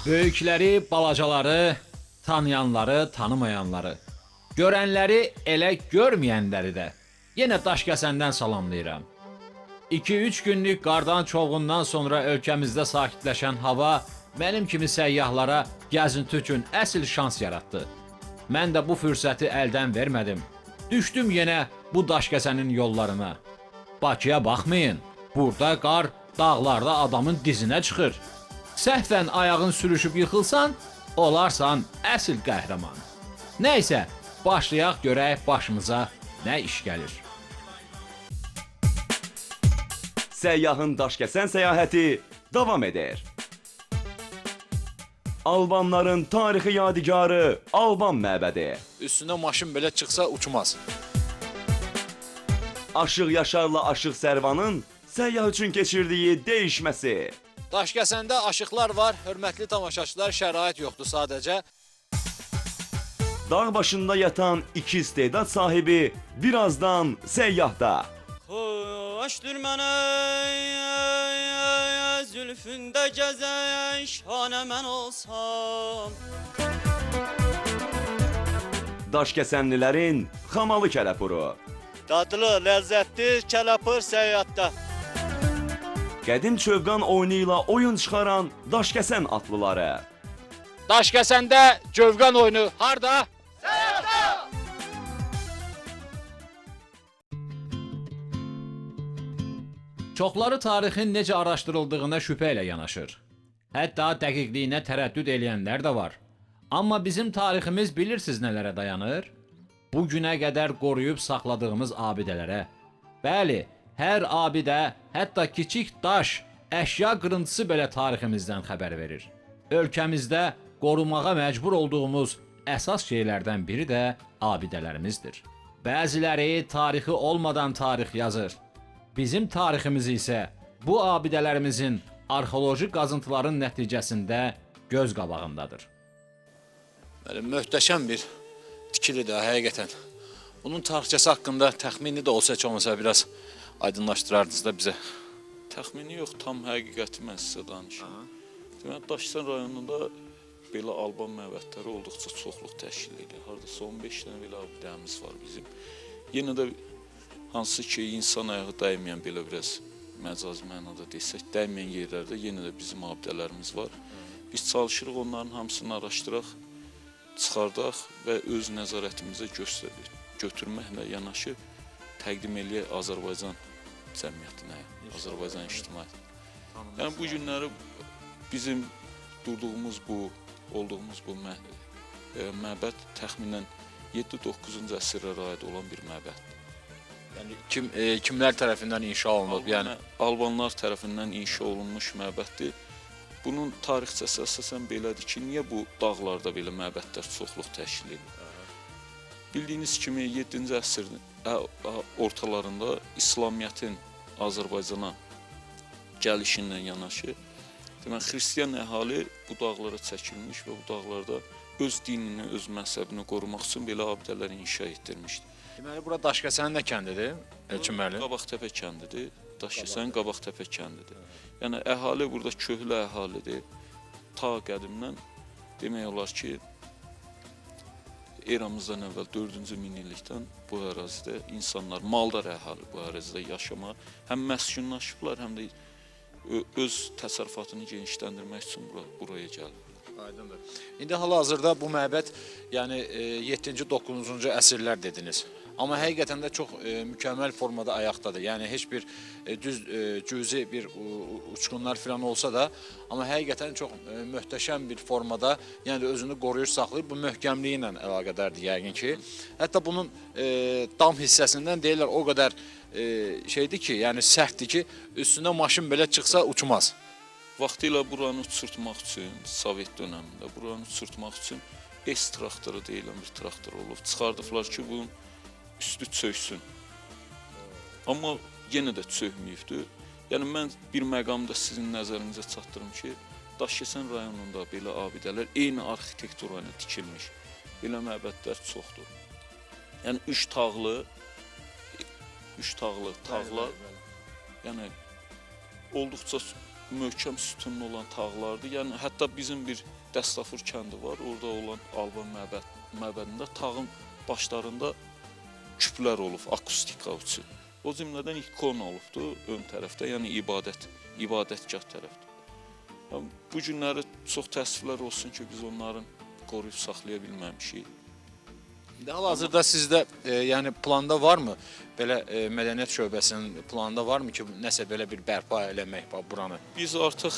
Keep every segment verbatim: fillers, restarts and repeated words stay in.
Böyükləri, balacaları, tanıyanları, tanımayanları, görənləri, elə görməyənləri də yenə Daşkəsəndən salamlayıram. iki üç günlük qardan çovğundan sonra ölkəmizdə sakitləşən hava mənim kimi səyyahlara gəzinti üçün əsl şans yaratdı. Mən də bu fürsəti əldən vermədim. Düşdüm yenə bu Daşkəsənin yollarına. Bakıya baxmayın, burada qar dağlarda adamın dizinə çıxır. Səhvən ayağın sürüşüb yıxılsan, olarsan əsl qəhrəman. Nəysə, başlayaq görək başımıza nə iş gəlir. Səyyahın Daşkəsən səyahəti davam edir. Albanların tarixi yadigarı Alban məbədi. Üstünə maşın belə çıxsa uçmaz. Aşıq Yaşarla Aşıq Sərvanın səyyah üçün keçirdiyi dəyişməsi. Daşkəsəndə aşıqlar var, hörmətli tamaşaçılar, şərait yoxdur sadəcə. Dağ başında yatan iki istedad sahibi birazdan səyyahda. Hoşdur mənə zülfündə gəzən şanə mən olsam. Daşkəsənlilərin xamalı kələpuru. Dadlı, ləzzətli kələpur səyyatda. Qədim çövqan oyunu ilə oyun çıxaran Daşkəsən atlıları. Daşkəsəndə cövqan oyunu harda? Çoxları tarixin necə araşdırıldığına şübhə ilə yanaşır. Hətta dəqiqliyinə tərəddüd eləyənlər də var. Amma bizim tariximiz bilirsiniz nələrə dayanır? Bu günə qədər qoruyub saxladığımız abidələrə. Bəli, hər abidə, hətta kiçik daş, əşya qırıntısı belə tariximizdən xəbər verir. Ölkəmizdə qorumağa məcbur olduğumuz əsas şeylərdən biri də abidələrimizdir. Bəziləri tarixi olmadan tarix yazır. Bizim tariximiz isə bu abidələrimizin arxeoloji qazıntıların nəticəsində göz qabağındadır. Böyle möhtəşəm bir tikilidir həqiqətən. Bunun tarixçəsi haqqında təxmini də olsa heç olmasa biraz aydınlaşdırardınız da bizə. Təxmini yox, tam həqiqəti mən sizə danışım. Deməli, Daşkəsən rayonunda belə Alban məbədləri olduqca çoxluq təşkil edir. Hardasa on beş dənə belə abidəmiz var bizim. Yenə də hansı ki, insan ayağı dəyməyən belə biraz məcazi mənada desək, dəyməyən yerlərdə yenə də bizim abidələrimiz var. Biz çalışırıq onların hamısını araşdıraq, çıxardaq və öz nəzarətimizə göstərir. Götürməklə yanaşı təqdim eləyək Azərbaycan cəmiyyətinə, Azərbaycan ictimaiyyətinə. Yəni bu günləri bizim durduğumuz bu, olduğumuz bu mə məbəd təxminən yeddi doqquzuncu əsrlərə aid olan bir məbəddir. Yəni kim e, kimlər tərəfindən inşa olunub? Yəni Albanlar tərəfindən inşa olunmuş məbəddir. Bunun tarixçəsi əsasən belədir ki, niyə bu dağlarda belə məbədlər çoxluq təşkil edir? Bildiyiniz kimi yeddinci əsrin ortalarında İslamiyyətin Azərbaycana gəlişindən yanaşı, demək, xristiyan əhali bu dağlara çəkilmiş və bu dağlarda öz dinini, öz məzhəbini qorumaq üçün belə abidələr inşa etdirmişdir. deməli bura Daşkəsənin nə kəndidir? Elçin müəllim. Qabaqtəpə kəndidir, Daşkəsənin Qabaqtəpə kəndidir. Yəni əhali burada köhlü əhalidir. Ta qədimdən demək olar ki, eramızdan əvvəl dördüncü minillikdən bu ərazidə insanlar, maldar əhali bu ərazidə yaşamağa həm məskunlaşıblar, həm də öz təsərrüfatını genişləndirmək üçün bura, buraya gəlirlər. Aydındır. İndi hal-hazırda bu məbəd, yəni yeddinci doqquzuncu əsrlər dediniz. Amma həqiqətən də çox e, mükəmməl formada ayaqdadır. Yəni heç bir e, düz e, cüzi bir uçqunlar falan olsa da, amma həqiqətən çox e, möhtəşəm bir formada, yəni özünü qoruyur, saxlayır. Bu möhkəmliyi ilə əlaqədardır yəqin ki. Hətta bunun e, dam hissəsindən deyirlər o qədər e, şeydir ki, yəni sərtdir ki, üstünə maşın belə çıxsa uçmaz. Vaxtilə buranı uçurtmaq üçün, Sovet dönəmində buranı uçurtmaq üçün S traktoru deyilən bir traktor olub. Çıxardıblar ki, bunun üstü çöksün. Amma yenə də çökməyibdir. Yəni mən bir məqamda sizin nəzərinizə çatdırım ki, Daşkəsən rayonunda belə abidələr eyni arxitektura ilə tikilmiş. Belə məbədlər çoxdur. Yəni üç tağlı, üç tağlı tağlar, yəni olduqca möhkəm sütunlu olan tağlardır. Yəni hətta bizim bir Dəstafur kəndi var. Orada olan Alban məbəd, məbədində tağın başlarında küplər olub, akustika üçün. O cümlədən ikon olubdu ön tərəfdə, yəni ibadət, ibadətgah tərəfdə. Yəni, bu günləri çox təəssüflər olsun ki, biz onların qoruyub saxlaya bilməmişik. İndi hal-hazırda sizdə e, yəni planda varmı? Belə e, mədəniyyət şöbəsinin planında varmı ki, nəsə belə bir bərpa eləmək buranı? Biz artıq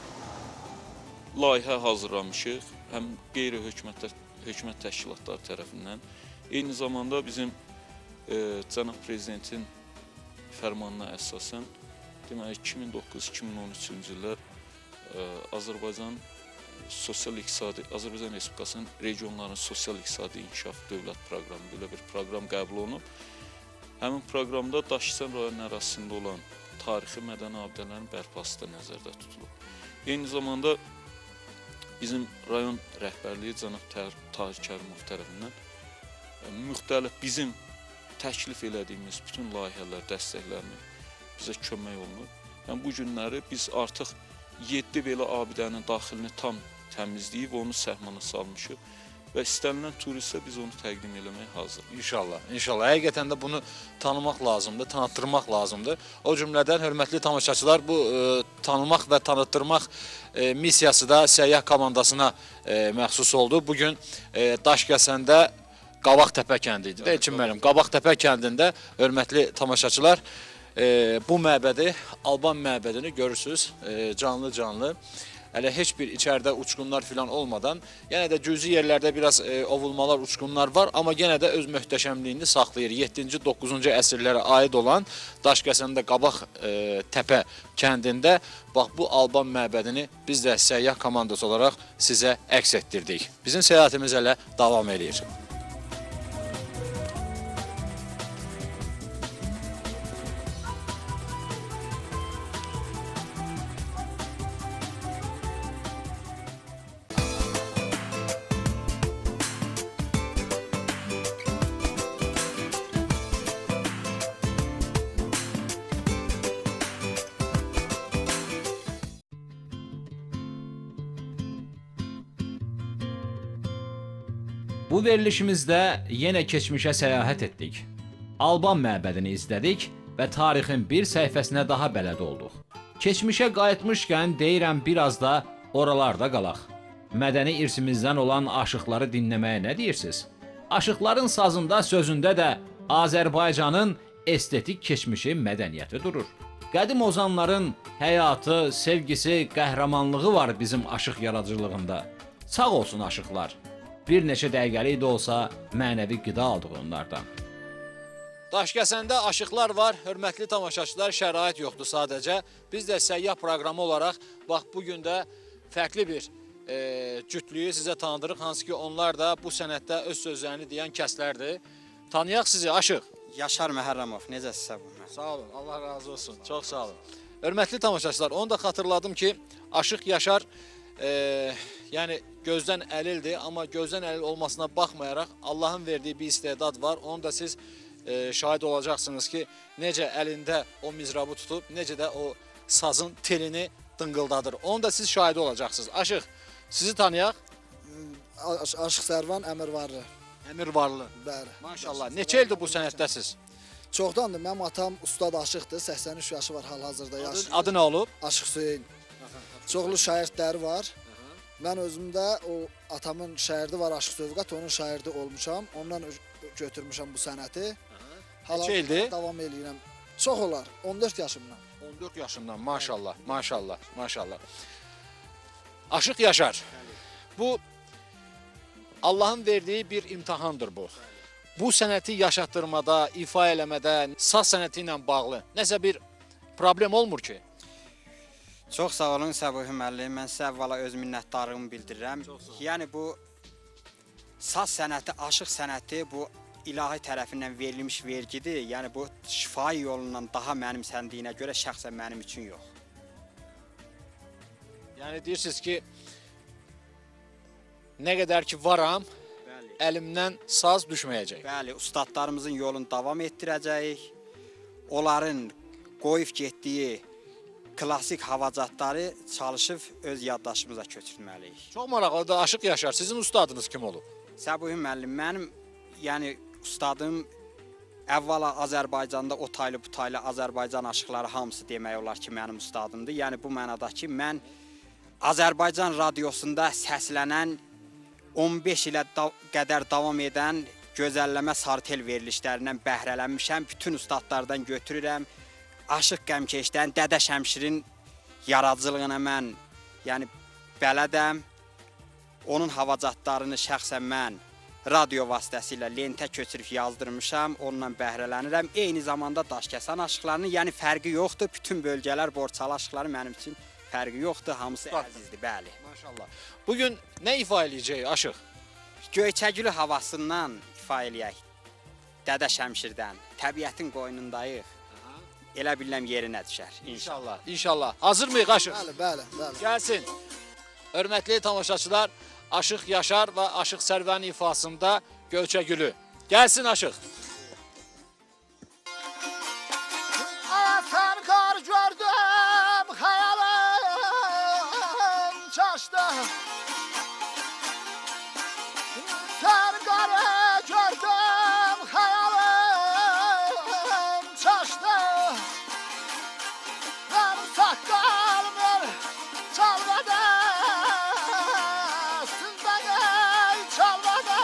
layihə hazırlamışıq, həm qeyri-hökumət hökumət təşkilatları tərəfindən. Eyni zamanda bizim e, cənab prezidentin fərmanına əsasən, deməli iki min doqquz iki min on üçüncü illər e, Azərbaycan sosial-iqtisadi, Azərbaycan Respublikasının regionların sosial-iqtisadi inkişaf dövlət proqramı, belə bir proqram qəbul olunub. Həmin proqramda Daşkəsən rayonu ərazisində olan tarixi mədəni abidələrin bərpası da nəzərdə tutulub. Eyni zamanda bizim rayon rəhbərliyi cənab Tahir Kərimov tərəfindən müxtəlif bizim təklif elədiyimiz bütün layihələr, dəstəklərini bizə kömək olunur. Yəni bu günləri biz artıq yeddi belə abidənin daxilini tam təmizləyib onu səhmana salmışıq və istənilən turistə biz onu təqdim eləməyə hazırıq. İnşallah, inşallah. Həqiqətən də bunu tanımaq lazımdır, tanıtdırmaq lazımdır. O cümlədən hörmətli tamaşaçılar, bu e, tanımaq və tanıtdırmaq e, missiyası da səyyah komandasına e, məxsus oldu. Bugün e, Daşkəsəndə Qabaqtəpə kəndi idi. Deyil ki, mənim Qabaqtəpə kəndində hörmətli tamaşaçılar e, bu məbədi, Alban məbədini görürsünüz canlı-canlı. E, Hələ heç bir içəridə uçqunlar filan olmadan, yenə də cüzi yerlərdə biraz e, ovulmalar, uçqunlar var, amma yenə də öz möhtəşəmliyini saxlayır. yeddinci doqquzuncu əsrlərə aid olan Daşkəsəndə Qabaqtəpə kəndində bax bu Alban məbədini biz də səyyah komandası olaraq sizə əks etdirdik. Bizim səyahətimiz hələ davam edir. Bu verilişimizdə yenə keçmişə səyahət etdik. Alban məbədini izlədik və tarixin bir səhifəsinə daha bələd olduq. Keçmişə qayıtmışkən deyirəm biraz da oralarda qalaq. Mədəni irsimizdən olan aşıqları dinləməyə nə deyirsiniz? Aşıqların sazında, sözündə də Azərbaycanın estetik keçmişi, mədəniyyəti durur. Qədim ozanların həyatı, sevgisi, qəhrəmanlığı var bizim aşıq yaradıcılığında. Sağ olsun aşıqlar. Bir neçə dəqiqəlik də olsa mənəvi qida aldıq onlardan. Daşkəsəndə aşıqlar var, hörmətli tamaşaçılar, şərait yoxdur sadəcə. Biz də səyyah proqramı olaraq bax bugün də fərqli bir e, cütlüyü sizə tanıdırıq, hansı ki onlar da bu sənətdə öz sözlərini deyən kəslərdir. Tanıyaq sizi, aşıq. Yaşar Məhərrəmov, necəsizsə bu? Sağ olun, Allah razı olsun, çox sağ olun. Hörmətli tamaşaçılar, onu da xatırladım ki, Aşıq Yaşar e, yəni gözdən əlildir, amma gözdən əlil olmasına baxmayaraq Allahın verdiyi bir istedad var. Onu da siz e, şahid olacaqsınız ki, necə əlində o mizrabı tutub, necə də o sazın telini dıngıldadır. Onu da siz şahid olacaqsınız. Aşıq, sizi tanıyaq. Aşıq Sərvan Əmirvarlı. Əmirvarlı. Bəli. Maşallah. Neçə ildir bu sənətdəsiz? Çoxdandır. Mənim atam ustad aşıqdır. səksən üç yaşı var hal-hazırda yaşayır. Adı nə olub? Aşıq Hüseyn. Çoxlu şagirdləri var. Mən özümdə o atamın şairdi var, Aşıq Sövqət, onun şairdi olmuşam. Ondan götürmüşəm bu sənəti. Neçə ildir? Davam edirəm. Çox olar, on dörd yaşımdan. on dörd yaşından, maşallah, maşallah, maşallah. Aşıq Yaşar, bu Allahın verdiyi bir imtahandır bu. Bu sənəti yaşatdırmada, ifa eləmədə, saz sənəti ilə bağlı nəsə bir problem olmur ki? Çox sağ olun Səbuhi müəllim. Mən sizə əvvəla öz minnətdarlığımı bildirirəm. Yəni bu saz sənəti, aşıq sənəti bu ilahi tərəfindən verilmiş vergidir. Yəni bu şifahi yolundan daha mənimsəndiyinə görə şəxsən mənim üçün yox. Yəni deyirsiniz ki, nə qədər ki varam, Bəli. əlimdən saz düşməyəcək. Bəli, ustadlarımızın yolunu davam etdirəcəyik. Onların qoyub getdiyi klassik havacatları çalışıb öz yaddaşımıza köçürməliyik. Çox maraqlıdır. Aşıq Yaşar, sizin ustadınız kim olub? Səbuhi müəllim, mənim yəni ustadım əvvəla Azərbaycanda o taylı bu taylı Azərbaycan aşıqları hamısı demək olar ki, mənim ustadımdır. Yəni bu mənada ki, mən Azərbaycan radiosunda səslənən on beş ilə da qədər davam edən gözəlləmə sartel verilişlərindən bəhrələnmişəm. Bütün ustadlardan götürürəm. Aşıq Qəmkeşdən Dədə Şəmşirin yaradıcılığına mən yəni bələdəm. Onun havacatlarını şəxsən mən radio vasitəsilə lentə köçürüb yazdırmışam, onunla bəhrələnirəm. Eyni zamanda Daşkəsən aşıqlarının, yəni fərqi yoxdur. Bütün bölgələr Borçalı aşıqları mənim üçün fərqi yoxdur, hamısı əzizdir, bəli. Maşallah. Bugün nə ifa eləyəcək Aşıq? Göyçəgülü havasından ifa eləyək. Dədə Şəmşirdən, təbiətin qoynundayıq. Elə biləm yerinə düşər. İnşallah, inşallah. Hazır mıyıq Aşıq? Bəli, bəli, bəli. Gəlsin. Hörmətli tamaşaçılar, Aşıq Yaşar və Aşıq Sərvənin ifasında Göyçəgülü. Gəlsin Aşıq. Ayatan qar gördüm, xəyalım çaşdı. Sən qarı gördüm, xəyalım çaşdı. Mən saqqalımı çalmadı, sizdən ey çalmadı,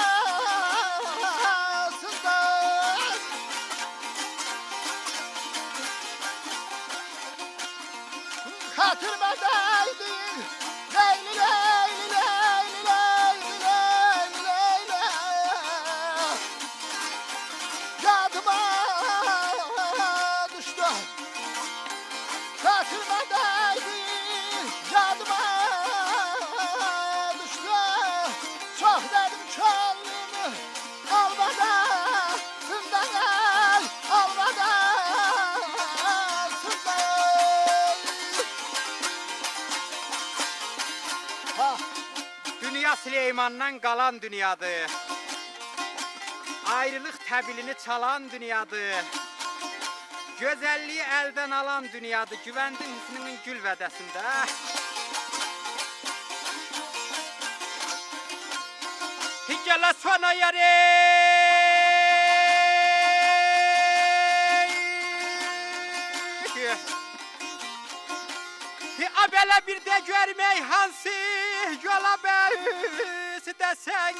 sizdən. Xatırıma değdin, leyli leyli leyli leyli leyli leyli. Yadıma düştü. Xatırıma değdin, yadıma düştü. Çok dedim könlümü almadı, sizden el almadı, sizden. Ha. Dünya Süleymandan qalan dünyadır. Ayrılıq təbilini çalan dünyadır. Gözəlliyi əldən alan dünyadır. Güvəndin hüsnünün gül vədəsində. Hicələ sona yeri. Abələ bir də görmək hansı yola bəzi desən.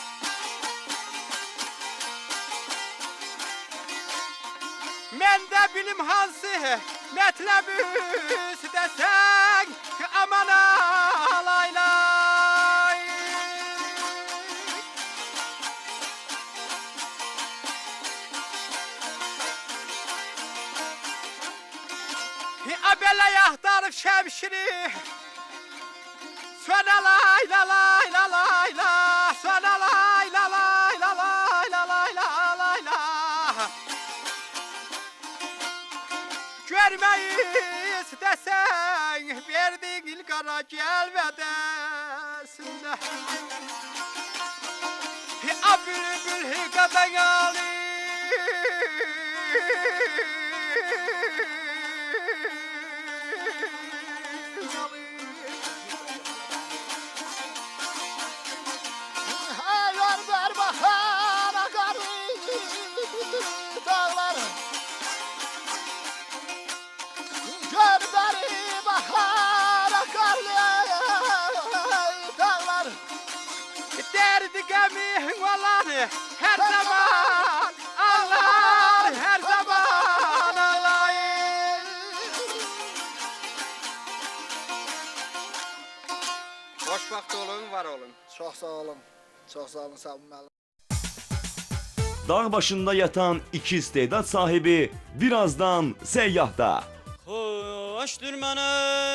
Mən də bilim hansı mətləbi desən. Aman alaylay. Abələ yaxtarıb şəmşiri. Sönə lay la lay la lay la. Sönə lay la lay la lay la lay la lay la. Görməyi istəsən, verdin il qara gəlvədəsində. A bülbül hiqadan alir. Aylar ver bahara qarı dağlar. Gör beri bahara qarlı dağlar. Derdi qəmin olan hər zaman ağlar, hər zaman ağlayır. Xoş vaxt olun, var olun. Çox sağ olun. Çox sağ olun Səbuhi müəllim. Dağ başında yatan iki istedad sahibi birazdan səyyahda. Hoşdur mənə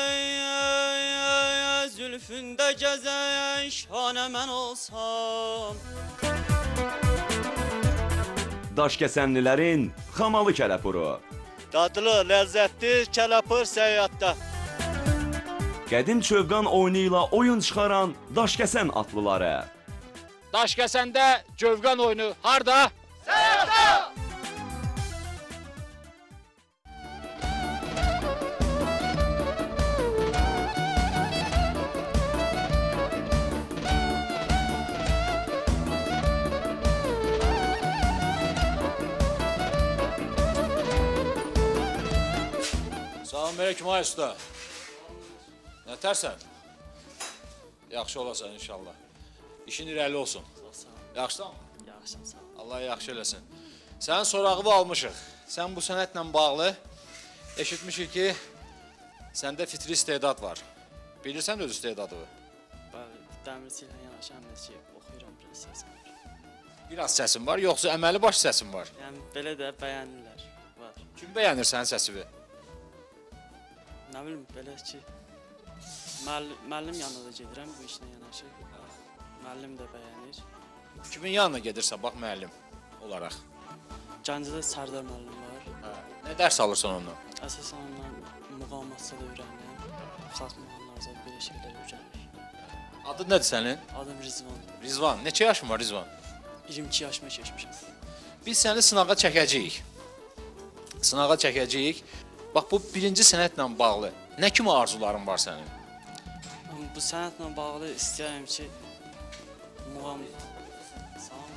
zülfündə gəzən şanə mən olsam. Daşkəsənlilərin xamalı kələpuru. Dadlı, ləzzətli kələpır səyyatda. Qədim çövqan oyunu ilə oyun çıxaran Daşkəsən atlıları. Daşkəsəndə Cövqan oyunu harda? aleyküm ay usta. Nətərsən? Yaxşı olasan inşallah. İşin irəli olsun. Yaxşısan? Yaxşıyam, sağ ol. Allah yaxşı eləsin. Sənin sorağını almışıq. Sən bu sənətlə bağlı eşitmişik ki, səndə fitri istedad var. Bilirsən öz istedadını? Bəli, dəmirçi ilə yanaşı həm də ki, oxuyuram biraz səsim var. Biraz səsin var, yoxsa əməli baş səsin var? Yəni belə də bəyənirlər, var. Kim bəyənir sənin səsini? Nə bilim, belə ki, müəllim, müəllim yanına da gedirəm bu işlə yanaşı. Müəllim də bəyənir. Kimin yanına gedirsən, bax müəllim olaraq? Gəncədə Sərdar müəllim var. Hə. Nə dərs alırsan ondan? Əsasən ondan muğamatçılıq öyrənirəm. Xas muğamlarca belə şeylər öyrənirik. Adın nədir sənin? Adım Rizvandır. Rizvan. Neçə yaşın var Rizvan? iyirmi iki yaşıma keçmişəm. Biz səni sınağa çəkəcəyik. Sınağa çəkəcəyik. Bax bu birinci sənətlə bağlı nə kimi arzuların var sənin? Bu sənətlə bağlı istəyirəm ki, muğam... Salam,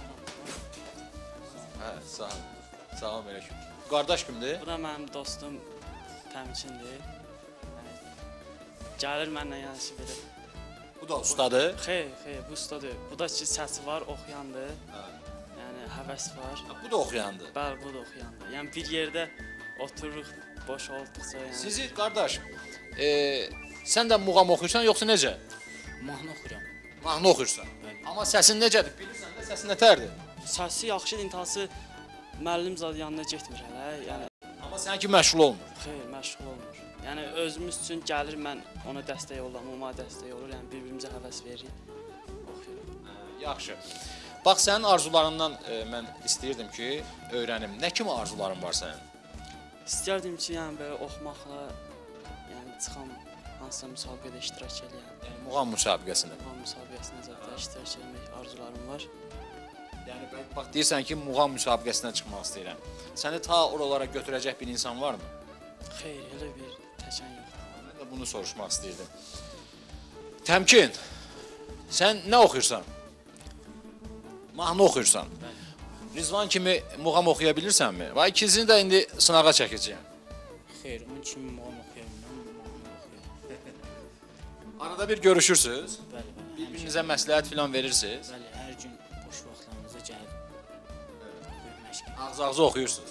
Hə, sağ ol. Salam aleyküm. Qardaş kimdir? bu da mənim dostum Təmkindir. Yəni, gəlir mənlə yanaşı belə. Bu da ustadır. Xeyr, xeyr, bu ustadır. Bu da ki, səsi var, oxuyandır. Yəni, həvəs var. Bu da oxuyandır. Bəli, bu da oxuyandır. Yəni, bir yerdə otururuq, boş olduqca. Yəni, Sizi qardaş, e, sən də muğam oxuyursan yoxsa necə? mahnı oxuyuram. Mahnı oxuyursan. Amma səsin necədir? Bilirsən də səsin nətərdir? Səsi yaxşı, intihası müəllim zad yanına getmir hələ. Yəni, Amma səninki məşğul olmur. xeyr, məşğul olmur. Yəni, özümüz üçün gəlir, mən ona dəstək oluram, o mənə dəstək olur. Yəni, bir-birimizə həvəs veririk, oxuyuram. Yaxşı. Bax sənin arzularından e, mən istəyirdim ki, öyrənim. Nə kimi arzuların var sənin? İstərdim ki, yəni belə oxumaqla, yəni çıxam hansısa müsabiqədə iştirak eləyəm. Yəni muğam müsabiqəsində. Muğam müsabiqəsində zətdə iştirak etmək arzularım var. Yəni bax deyirsən ki, muğam müsabiqəsinə çıxmaq istəyirəm. Səni ta oralara götürəcək bir insan varmı? Xeyr, elə bir təkən yoxdur. Mən də bunu soruşmaq istəyirdim. Təmkin, sən nə oxuyursan? Mahnı oxuyursan. Rizvan kimi muğam oxuya bilirsənmi? Və ikisini də indi sınağa çəkəcəyəm. Xeyr, onun kimi muğam oxuya bilməm, mahnı oxuya. Arada bir görüşürsüz, Bəli, bəli. bir-birinizə məsləhət filan verirsiniz. Bəli, hər gün boş vaxtlarımızda gəlib oxuyub məşq. Ağız-ağızı oxuyursunuz.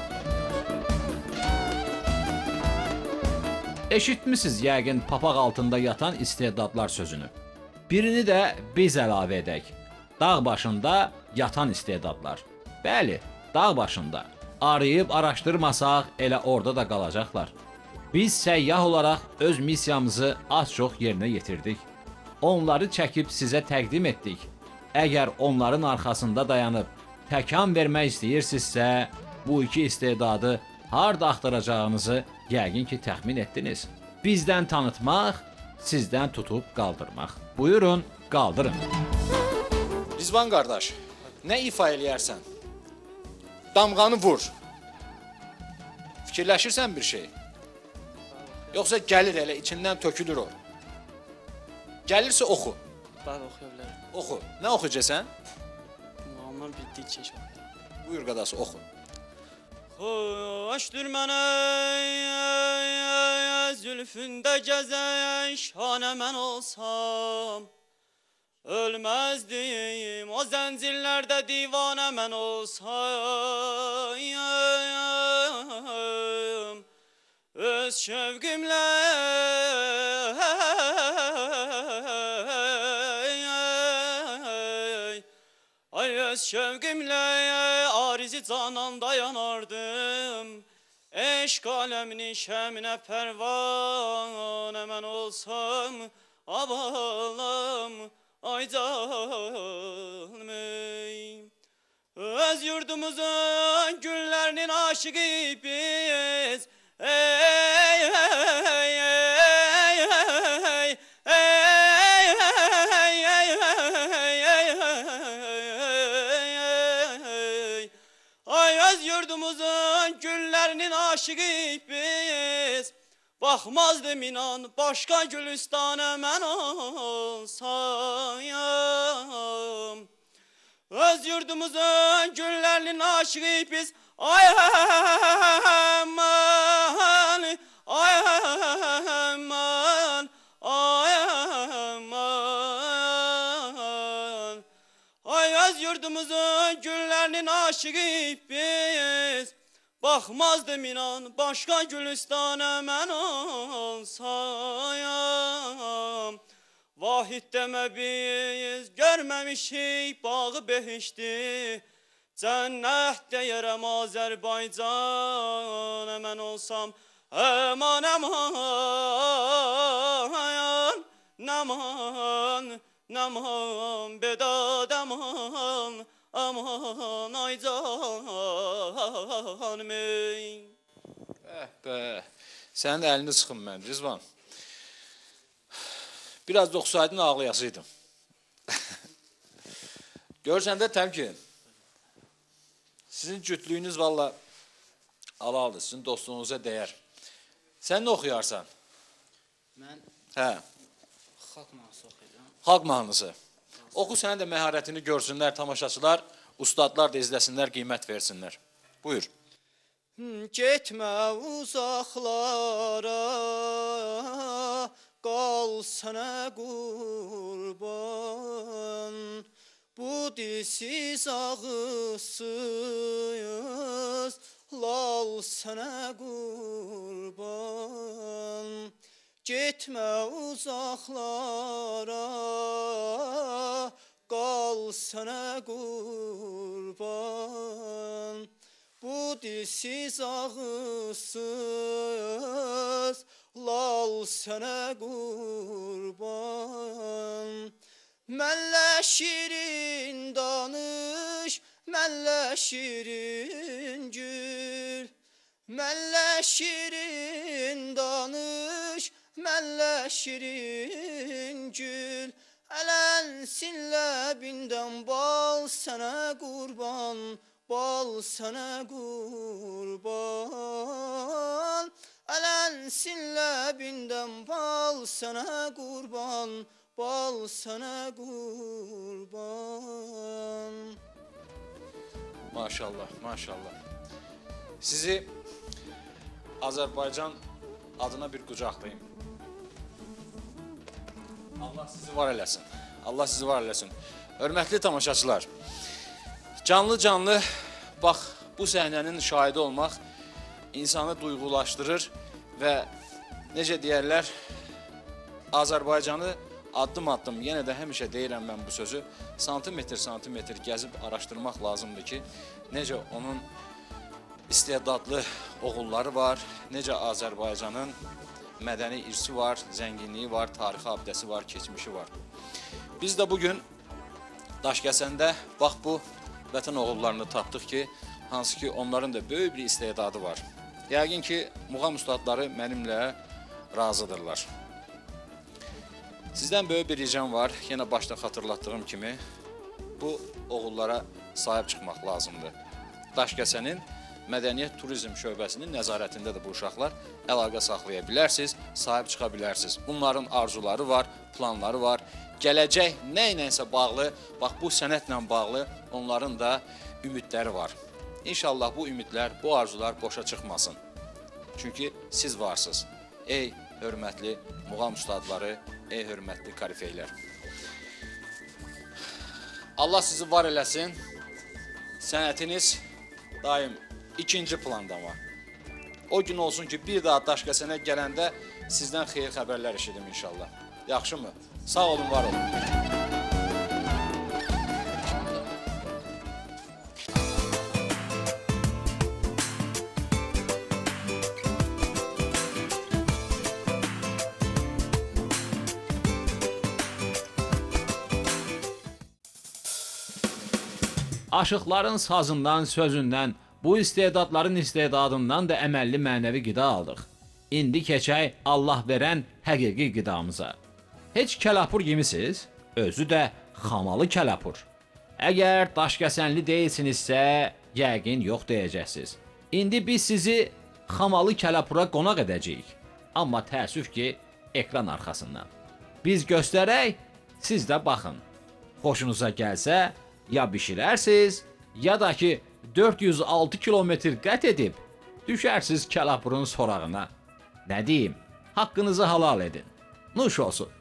Eşitmisiniz yəqin papaq altında yatan istedadlar sözünü. Birini də biz əlavə edək. Dağ başında yatan istedadlar. Bəli, dağ başında. Arayıb araşdırmasaq elə orada da qalacaqlar. Biz səyyah olaraq öz missiyamızı az-çox yerinə yetirdik. Onları çəkib sizə təqdim etdik. Əgər onların arxasında dayanıb təkan vermək istəyirsinizsə, bu iki istedadı harda axtaracağınızı yəqin ki təxmin etdiniz. Bizdən tanıtmaq, sizdən tutub qaldırmaq. Buyurun, qaldırın. Rizvan qardaş, nə ifa eləyərsən? Damğanı vur. Fikirləşirsən bir şey? Yoxsa gəlir elə içindən tökülür o? Gəlirsə oxu. Bəli, oxuya bilərəm. Oxu. Nə oxuyacaqsan? Muğamdan bir dil keş oxuyuram. Buyur qadası oxu. Hoşdur mənə zülfündə gəzən şanə mən olsam, ölməzdim o zəncirlərdə divanə mən olsam. Öz şevqimlə ay öz şevqimlə arizi cananda yanardım. Eşq aləminin şəminə pərvanə mən olsam, avalam ay canım ey. Öz yurdumuzun güllərinin aşıqı biz, ey ey ey yurdumuzun güllərinin aşıqı biz. Baxmazdım inan başqa gülüstanə mən olsayam. Öz yurdumuzun güllərinin aşıqı biz. Ay aman, ay aman, ay aman. Ay öz yurdumuzun güllərinin aşıqıyıq biz. Baxmazdım inan başqa gülüstana mən olsayam. Vahid demə biz görməmişik bağı behişti. Cənnət deyərəm Azərbaycana mən olsam. Aman aman, naman, naman, bedad aman, aman ay canım ey. Eh be, sənin əlini sıxım mən, Rizvan. Biraz da oxusaydın ağlayasıydım. Görsən də təmkin. Sizin cütlüyünüz valla alaldır, sizin dostluğunuza dəyər. Sən nə oxuyarsan? Mən Hə, xalq mahnısı oxuyuram. xalq mahnısı. Oxu sənin də məharətini görsünlər tamaşaçılar, ustadlar da izləsinlər, qiymət versinlər. Buyur. Getmə uzaqlara, qal sənə qurban. Bu dilsiz ağızsız, lal sənə qurban. Getmə uzaqlara, qal sənə qurban. Bu dilsiz ağızsız, lal sənə qurban. Mənlə şirin danış, mənlə şirin gül. Mənlə şirin danış, mənlə şirin gül. Ələnsin ləbindən bal sənə qurban, bal sənə qurban. Ələnsin ləbindən bal sənə qurban, bal sənə qurban. Maşallah, maşallah. Sizi Azərbaycan adına bir qucaqlayım. Allah sizi var eləsin. Allah sizi var eləsin. Hörmətli tamaşaçılar, canlı-canlı bax bu səhnənin şahidi olmaq insanı duyğulaşdırır və necə deyərlər, Azərbaycanı addım-addım, yenə də həmişə deyirəm mən bu sözü, santimetr-santimetr gəzib araşdırmaq lazımdır ki, necə onun istedadlı oğulları var, necə Azərbaycanın mədəni irsi var, zənginliyi var, tarixi abidəsi var, keçmişi var. Biz də bugün Daşkəsəndə bax bu vətən oğullarını tapdıq ki, hansı ki onların da böyük bir istedadı var. Yəqin ki, muğam ustadları mənimlə razıdırlar. Sizdən böyük bir ricam var, yenə başda xatırlatdığım kimi, bu oğullara sahib çıxmaq lazımdır. Daşkəsənin Mədəniyyət Turizm şöbəsinin nəzarətindədir bu uşaqlar. Əlaqə saxlaya bilərsiniz, sahib çıxa bilərsiniz. Bunların arzuları var, planları var. Gələcək nə ilənsə bağlı, bax bu sənətlə bağlı onların da ümidləri var. İnşallah bu ümidlər, bu arzular boşa çıxmasın. Çünki siz varsınız. Ey hörmətli muğam ustadları, ey hörmətli korifeylər. Allah sizi var eləsin. Sənətiniz daim ikinci planda var. O gün olsun ki, bir daha Daşkəsənə gələndə sizdən xeyir xəbərlər eşidim inşallah. Yaxşı mı? Sağ olun, var olun. Aşıqların sazından, sözündən, bu istedadların istedadından da əməlli mənəvi qida aldıq. İndi keçək Allah verən həqiqi qidamıza. Heç kəlapur yemisiniz? Özü də xamalı kəlapur. Əgər Daşkəsənli deyilsinizsə, yəqin yox deyəcəksiniz. İndi biz sizi xamalı kəlapura qonaq edəcəyik. Amma təəssüf ki, ekran arxasından. Biz göstərək, siz də baxın. Xoşunuza gəlsə, ya bişirərsiniz, ya da ki, dörd yüz altı kilometr qət edib düşərsiniz kəlapurun sorağına. Nə deyim? Haqqınızı halal edin. Nuş olsun.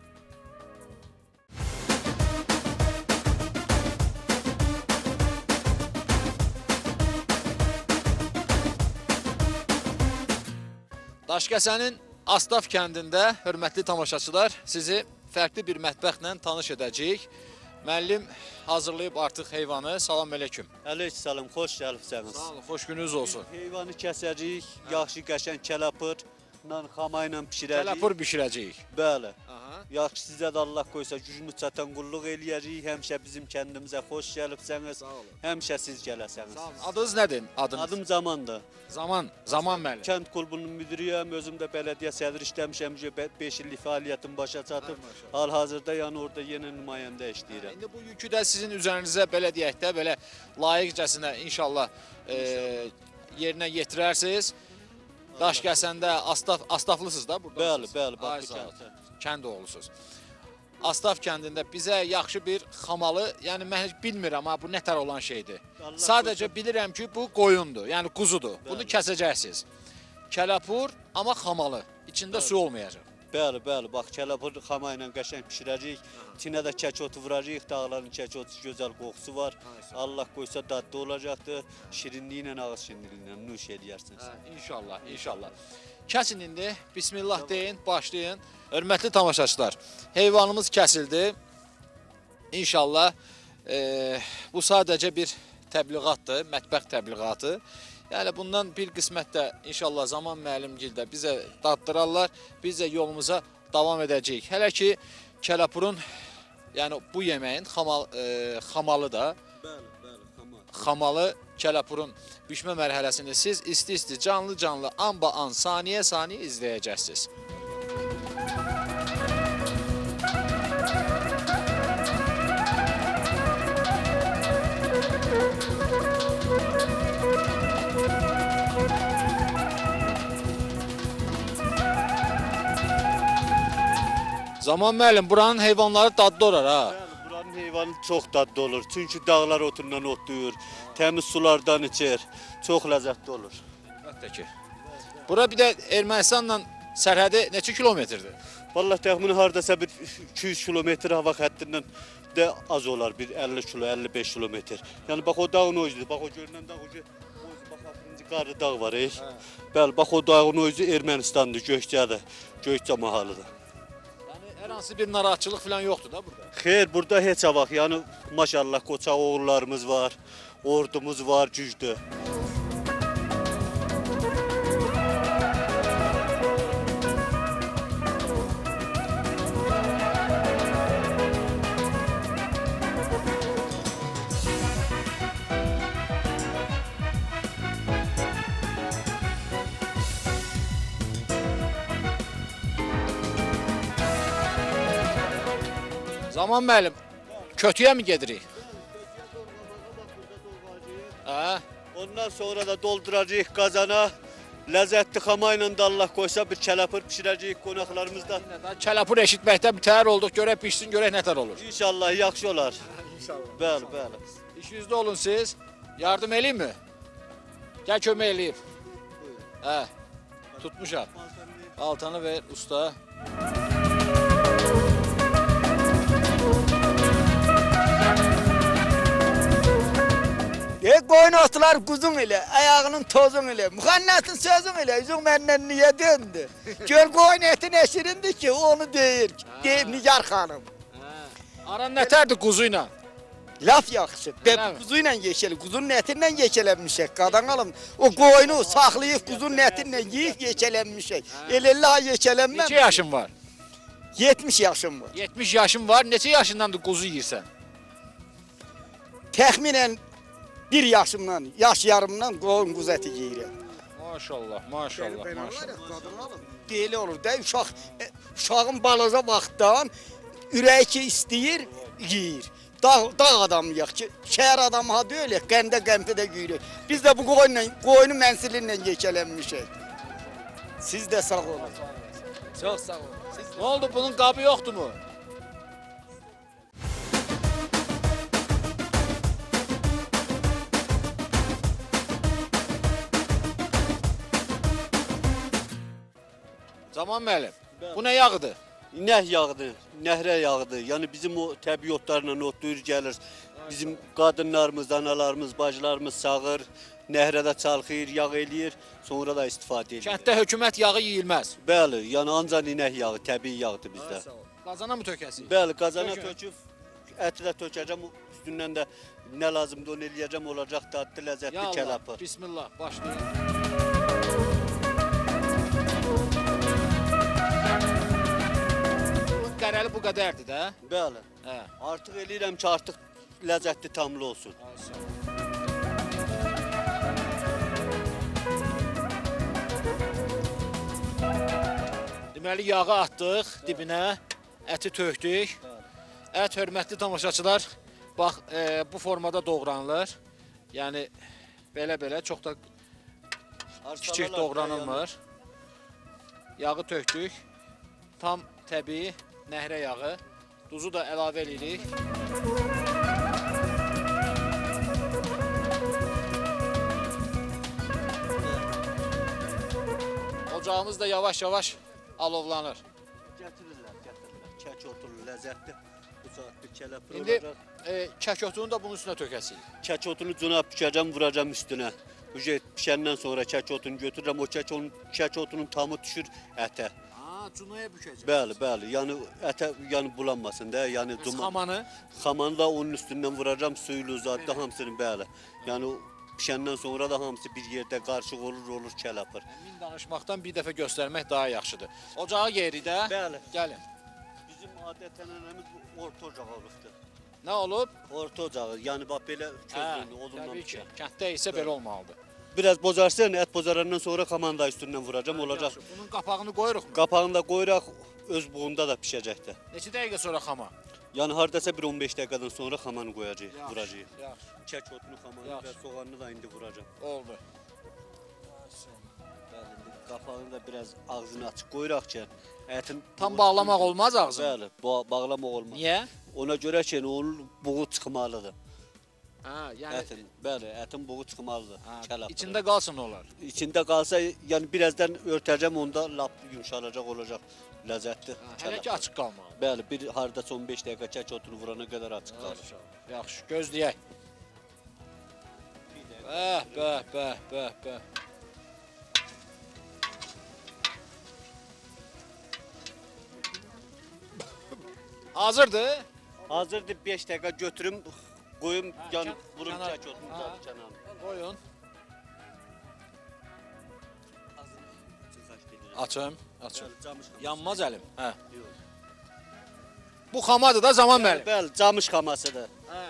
Daşkəsənin Astaf kəndində, hörmətli tamaşaçılar, sizi fərqli bir mətbəxlə tanış edəcəyik. Müəllim hazırlayıb artıq heyvanı. Salam əleykum. Əleyhissalam, xoş gəlibsiniz. Sağ olun, xoş gününüz olsun. Heyvanı kəsəcəyik, yaxşı qəşəng kələpır, xama ilə bişirəcəyik. Kələpur bişirəcəyik. Bəli. Aha. Yaxşı sizə də Allah qoysa gücümüz çatan qulluq eləyəcəyik. Həmişə bizim kəndimizə xoş gəlibsiniz. Sağ olun. Həmişə siz gələsiniz. Sağ olun. Adınız nədir? Adınız? Adım Zamandır. Zaman, Zaman müəllim. Kənd klubunun müdiriyəm, özüm də bələdiyyə sədri işləmişəm, beş illik fəaliyyətim başa çatıb. Hal-hazırda yəni orada yenə nümayəndə işləyirəm. İndi bu yükü də sizin üzərinizə belə deyək də, belə layiqcəsinə inşallah e, yerinə yetirərsiniz. Daşkəsəndə Astaf, Astaflısınız da burada? Bəli, bəli, bax Ay, bu sağ olun. kənddə. Kənd oğlusunuz. Astaf kəndində bizə yaxşı bir xamalı, yəni mən heç bilmirəm amma bu nətər olan şeydir. Allah Sadəcə qoysun. bilirəm ki, bu qoyundur, yəni quzudur. Bunu Bəli. kəsəcəksiniz. Kələpur, amma xamalı. İçində su olmayacaq. Bəli, bəli, bax kələpur xama ilə qəşəng bişirəcəyik. İçinə də kək otu vuracağıq, dağların kək otu gözəl qoxusu var. Allah qoysa dadlı olacaqdır. Şirinliyi ilə, ağız şirinliyi ilə nuş edərsiniz. Hə, İnşallah, inşallah. Kəsin indi, bismillah deyin, başlayın. Hörmətli tamaşaçılar, heyvanımız kəsildi. İnşallah e, bu sadəcə bir təbliğatdır, mətbəx təbliğatı. Yəni bundan bir qismət də inşallah Zaman müəllimgil də bizə daddırarlar. Biz də yolumuza davam edəcəyik. Hələ ki kələpurun, yəni bu yeməyin xamal, e, xamalı da, Bəli, bəli, xama. xamalı kələpurun bişmə mərhələsini siz isti-isti, canlı-canlı, amba-an, saniyə-saniyə izləyəcəksiniz. Zaman müəllim, buranın heyvanları dadlı olar ha. Bəli, buranın heyvanı çox dadlı olur. Çünki dağlar otundan otlayır, təmiz sulardan içir. Çox ləzzətli olur. Əlbəttə ki. Bura bir də Ermənistanla sərhədi neçə kilometrdir? Vallahi təxmini hardasa bir iki yüz kilometr hava xəttindən də az olar. Bir əlli kilo, əlli beş kilometr. Yəni bax o dağın özüdür. Bax o görünən dağ ucu, bax axırıncı qarlı dağ var. E? Bəli, bax o dağın özü Ermənistandır, Gökçədir. Gökçə mahalıdır. Yəni hər hansı bir narahatçılıq falan yoxdur da burada. Xeyr, burada heç vaxt, yəni maşallah qoçaq oğullarımız var, ordumuz var, güclü. Zaman müəllim, kötüyə mi gedirik? Hə? Ondan sonra da dolduracağıq qazana. Ləzzətli xama ilə də Allah qoysa bir kələpur pişirəcəyik qonaqlarımızda. Kələpur eşitməkdə bitər olduq, görək pişsin, görək nətər olur. İnşallah yaxşı olar. İnşallah. Bəli, bəli. İşinizdə olun siz. Yardım eləyim mi? Gəl kömək eləyim. Hə, tutmuşam. Altanı ver usta. E qoyun otlar quzun ilə, ayağının tozun ilə, müxannətin sözün ilə, üzün məndən niyə döndü? Gör qoyun etin eşirindir ki, onu deyir, deyib Nigar xanım. Aran nətərdir quzu ilə? Laf yaxşı, Eləmi? quzu ilə yeşəli, quzunun əti ilə yeşələnmişək, qadan alım. O qoyunu saxlayıb quzunun əti ilə yeyib yeşələnmişək. El-ellə yeşələnməm. Neçə yaşın var? yetmiş yaşım var. yetmiş yaşın var, neçə yaşındandır quzu yeyirsən? Təxminən bir yaşımdan, yaş yarımdan qoyun quzu əti yeyirəm. Maşallah, maşallah, maşallah. Belə olur da, uşaq, e, uşağın balaca vaxtdan ürəyi ki istəyir, yeyir. Dağ, dağ adamıyıq ki, şəhər adamı ha deyil, qəndə qəmpidə yeyirik. Biz də bu qoyunla, qoyunu mənsilinlə yekələnmişik. Siz də sağ olun. Çox sağ olun. Ne oldu, bunun qabı yoxdur mu? Zaman müəllim. Bu nə yağıdır? İnək yağıdır, nəhrə yağıdır. Yəni bizim o təbii otlarla otlayır gəlir. Bizim qadınlarımız, analarımız, bacılarımız sağır, nəhrədə çalxıyır, yağ eləyir, sonra da istifadə edir. Kənddə hökumət yağı yeyilməz. Bəli, yəni ancaq inək yağı, təbii yağdır bizdə. Qazana mı tökəsiz? Bəli, qazana Tökün. töküb, əti də tökəcəm, üstündən də nə lazımdır onu eləyəcəm, olacaq dadlı, Ya ləzzətli Allah, kələpır. bismillah, başlayın. Bunun qərəli bu qədərdir də. Bəli, Hə. artıq eləyirəm ki, artıq ləzzətli, tamlı olsun. Deməli, yağı atdıq dibinə, əti tökdük. Ət, hörmətli tamaşaçılar, bax, e, bu formada doğranılır. Yəni, belə-belə, çox da kiçik doğranılmır. Yağı tökdük. Tam təbii nəhrə yağı. Duzu da əlavə edirik. Ocağımız da yavaş-yavaş alovlanır. Gətirirlər, gətirirlər. Kək oturur, ləzzətli, bucaqlı, kələpir İndi olacaq. e, kək otunu da bunun üstünə tökəsirik. Kək otunu cuna bükəcəm, vuracam üstünə. Ücret pişəndən sonra kək otunu götürürəm, o kək, onun, kək otunun tamı düşür ətə. Ha, cunaya bükəcək. Bəli, bəli, yəni ətə yəni bulanmasın da, yəni Bəs duman. xamanı? Xamanı da onun üstündən vuracam, suyunu uzatdı hamısını, bəli. Yəni o pişəndən sonra da hamısı bir yerdə qarışıq olur, olur kələpir. Min danışmaqdan bir dəfə göstərmək daha yaxşıdır. Ocağı yerik də. Bəli. Gəlin. Bizim adət-ənənəmiz bu orta ocaq olubdur. Nə olub? Orta ocağı, yəni bax belə közlüyünü, odundan təbii ki. pişən. Kənddə isə belə olmalıdır. Biraz bozarsın, ət bozarandan sonra xamanı da üstündən vuracam, olacaq. Yaxşı, bunun qapağını qoyuruqmu? Qapağını da qoyuraq, öz buğunda da pişəcəkdir. Neçə dəqiqə sonra xama? Yəni hardasa bir on beş dəqiqədən sonra xamanı qoyacağıq, Yaxşı, vuracağıq. Yaxşı, Kək otunu, xamanı və Yaxşı. soğanını da indi vuracam. oldu. Bəli, indi qapağını da biraz ağzını açıq qoyuraq ki, ətin Tam bağlamaq olmaz ağzını. Bəli, ba bağlamaq olmaz. Niyə? Ona görə ki, onun buğu çıxmalıdır. Ha, yəni Ətin, bəli, ətin buğu çıxmalıdır. ha, Kələpdir. içində qalsın olar. İçində qalsa, yəni birazdan örtəcəm, onda lap yumşalacaq olacaq, ləzzətli. Ha, hələ ki açıq qalmalı. Bəli, bir hardasa on beş dəqiqə kək otunu vurana qədər açıq qalır. Yaxşı, gözləyək. Bəh, bəh, bəh, bəh, bəh. Hazırdır. Hazırdır, beş dəqiqə götürüm, qoyum, yəni kən- vurum kənar- kək otunu Ha. da kənarına. Qoyun. Açım, açım. Bəli, camış xaması. Yanmaz əlim. Hə. Yox. Bu xamadır da zaman Bəli, müəllim. bəli, camış xamasıdır. Hə.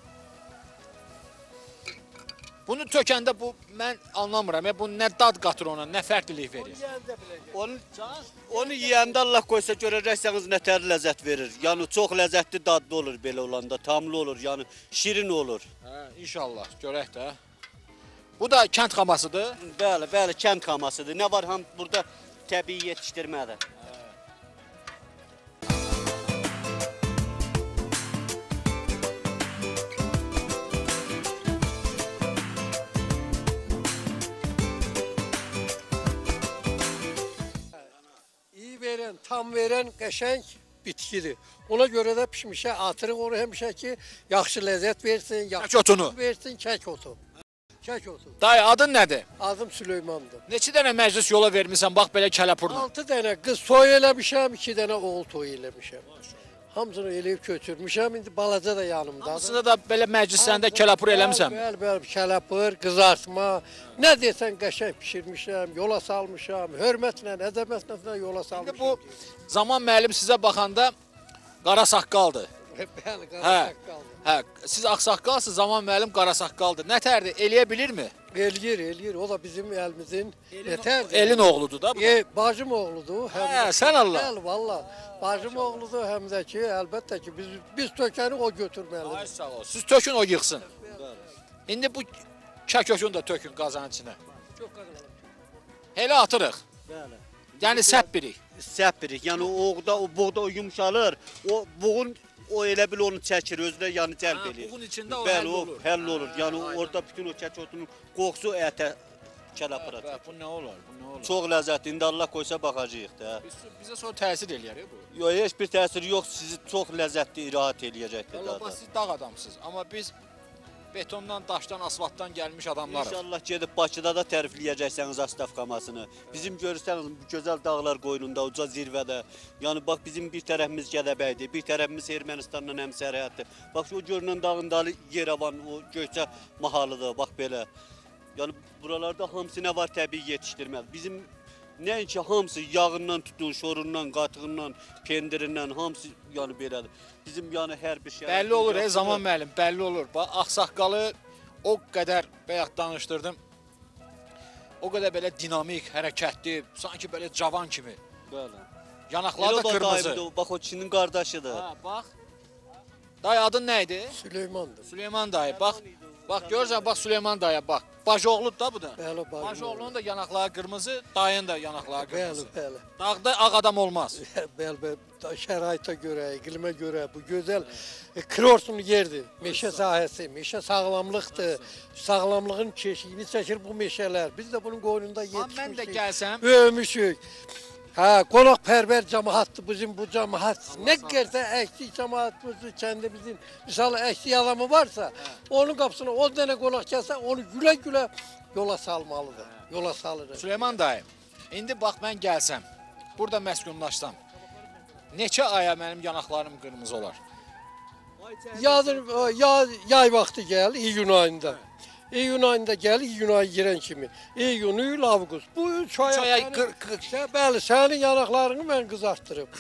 Bunu tökəndə bu mən anlamıram. Ya, bu nə dad qatır ona, nə fərqlilik verir. Onu, onu yeyəndə Allah qoysa görəcəksiniz nə tər ləzzət verir. Yəni çox ləzzətli dadlı olur belə olanda, tamlı olur, yəni şirin olur. Hə, inşallah görək də. Bu da kənd xamasıdır. Bəli, bəli, kənd xamasıdır. Nə var ham burada təbii yetişdirmədir. İyi verən, tam verən qəşəng bitkidir. Ona görə də pişmişə atırıq onu həmişə ki, yaxşı ləzzət versin, yaxşı Kək otunu. versin, kək otu. Kək otu. Dayı adın nədir? Adım Süleymandır. Neçə dənə məclis yola vermisən bax belə kələpurla. altı dənə qız toy eləmişəm, iki dənə oğul toy eləmişəm. Hamısını eləyib götürmüşəm, indi balaca da yanımdadır. Hamısında da belə məclislərində kələpur eləmisən. Bəli, bəli, kələpur, qızartma, nə desən qəşəng bişirmişəm, yola salmışam, hörmətlə, ədəbətlə yola İndi salmışam. bu zaman müəllim sizə baxanda qara saqqaldır. Bəli, qara Hə. saqqaldır. Hə, siz ağsaqqalsınız, zaman müəllim qara saqqaldır. Nətərdir? Eləyə bilirmi? Eləyir, eləyir. O da bizim əlimizin nətərdir. Elin oğludur da bu. E, bacım oğludur. Həm Hə, sən Allah. Bəli, valla. Bacım oğludur, həm də ki, əlbəttə ki, biz biz tökəni o Ay götürməlidir. sağ ol. Siz tökün o yığsın. İndi bu kək otunu da tökün qazanın içinə. Elə atırıq. Bəli. Yəni səp birik. Səpirik. Yəni o oğda, o buğda o yumşalır. O buğun o elə bil onu çəkir özünə, yəni cəlb Ha, eləyir. buğun içində o Bəli, həll o olur. həll olur. Ha, Yəni aynen. orada bütün o kək otunun qoxusu ətə kələpara. Bax, bu nə olar? Bu nə olar? Çox ləzzətli. İndi Allah qoysa baxacağıq da. Biz, bizə sonra təsir eləyər ya bu. Yox, heç bir təsiri yox. Sizi çox ləzzətli rahat eləyəcəkdir Allah da. bax, siz dağ adamsınız, amma biz betondan, daşdan, asfaltdan gəlmiş adamlarıq. İnşallah gedib Bakıda da tərifləyəcəksiniz Astafkamasını. Bizim görürsəniz bu gözəl dağlar qoynunda, uca zirvədə. Yəni bax bizim bir tərəfimiz Gədəbəydir, bir tərəfimiz Ermənistanla həmsərhəddir. Bax o görünən dağın dalı Yerevan, o Göyçə mahalıdır, bax belə. Yəni buralarda hamısı nə var təbii yetişdirməli. Bizim nəinki hamısı yağından tutun, şorundan, qatığından, pendirindən hamısı yəni belədir. Bizim yəni hər bir şey. Bəlli olur, ey zaman müəllim, bəlli olur. Bax ağsaqqalı o qədər bayaq danışdırdım. O qədər belə dinamik, hərəkətli, sanki belə cavan kimi. Bəli. Yanaqları da qırmızı. Bax o kişinin qardaşıdır. Ha, bax. Dayı adın nə idi? Süleymandır. Süleyman dayı. Bax. Bax görürsən, bax Süleyman dayı, bax. Bacıoğludur da bu da. Bəli, bacı. Bacıoğlunun da yanaqları qırmızı, dayının da yanaqları Bəli, qırmızı. bəli. Dağda ağ adam olmaz. Bəli, bəli. Şəraitə görə, iqlimə görə bu gözəl e, kurortun yerdir. Meşə sahəsi, meşə sağlamlıqdır. Sağlamlığın keşiyini çəkir bu meşələr. Biz də bunun qoynunda yetişmişik. Mən də gəlsəm, böyümüşük. Hə, qonaqpərvər cəmaatdır bizim bu cəmaat. Nə qədər əksik cəmaatımızın, kəndimizin misal əksik adamı varsa, onun qapısına on dənə qonaq gəlsə, onu gülə-gülə yola salmalıdır. Yola salırıq. Süleyman dayı, indi bax mən gəlsəm, burada məskunlaşsam, neçə aya mənim yanaqlarım qırmızı olar? Yazın, yay, yay vaxtı gəl, iyun ayında. İyun ayında gəl, iyun ayı girən kimi. İyun, iyul, avqust. Bu üç aya... Üç aya qır, qır. Bəli, sənin yanaqlarını mən qızartdırım.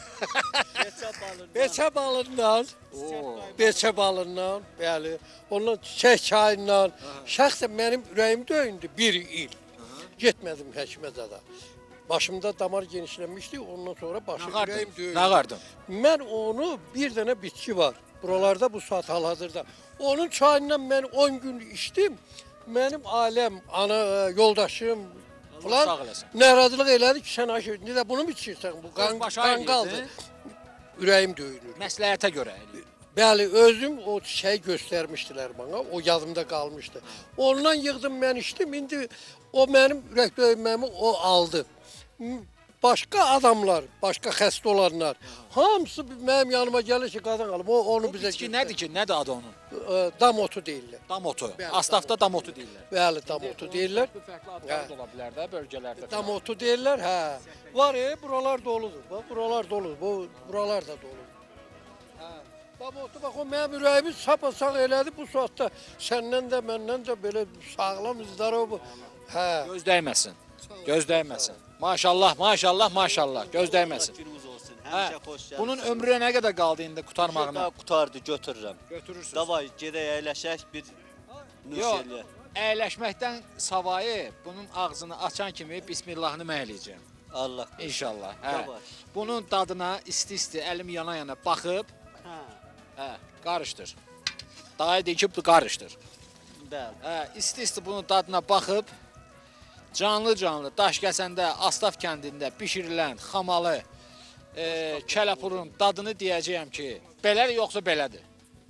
Beçə balından, beçə balından, bəli. Ondan çiçək çayından. Şəxsən mənim ürəyim döyündü bir il. Getmədim həkimə zada. Başımda damar genişlənmişdi, ondan sonra başım ürəyim döyündü. Nağardın? Mən onu bir dənə bitki var. Buralarda bu saat hal-hazırda. Onun çayından mən on gün içdim. Mənim ailəm, ana, yoldaşım falan nərazılıq elədi ki, sən aşı, nə bunu mu içirsən? Bu qan, qan qaldı. Ürəyim döyünür. Məsləhətə görə. Bəli, özüm o çiçəyi göstərmişdilər bana, o yadımda qalmışdı. Ondan yığdım mən içdim, indi o mənim ürək döyünməmi o aldı. Başqa adamlar, başqa xəstə olanlar, hamısı mənim yanıma gəlir ki, qadın alım, o onu o bizə bitki nədir ki, nədir adı onun? Dam otu deyirlər. Dam otu. Astafda dam otu deyirlər. Bəli, dam otu deyirlər. Fərqli adları da ola bilər də, bölgələrdə. Dam otu deyirlər, hə. Var, e, buralar doludur, bax, buralar doludur, bu, buralar da doludur. Hə. Dam otu, bax, o mənim ürəyimi sapa-sağ elədi bu saatda. Səndən də, məndən də belə sağlam izdarı bu. Hə. Göz dəyməsin, göz dəyməsin. Maşallah, maşallah, maşallah, göz dəyməsin. Hə, bunun ömrü nə qədər qaldı indi qutarmağına? Daha qutardı, götürürəm. Götürürsünüz. Davay, gedək əyləşək bir nuş Yox, eləyək. əyləşməkdən savayı bunun ağzını açan kimi bismillahını məhləyəcəm. Allah. İnşallah. Hə. Davay. Bunun dadına isti-isti, əlim yana-yana baxıb, Hə. hə, qarışdır. Dayı deyib ki, qarışdır. Bəli. Hə, isti-isti bunun dadına baxıb, canlı-canlı Daşkəsəndə, Astaf kəndində bişirilən xamalı e, kələpurun dadını deyəcəyəm ki, belədir yoxsa belədir?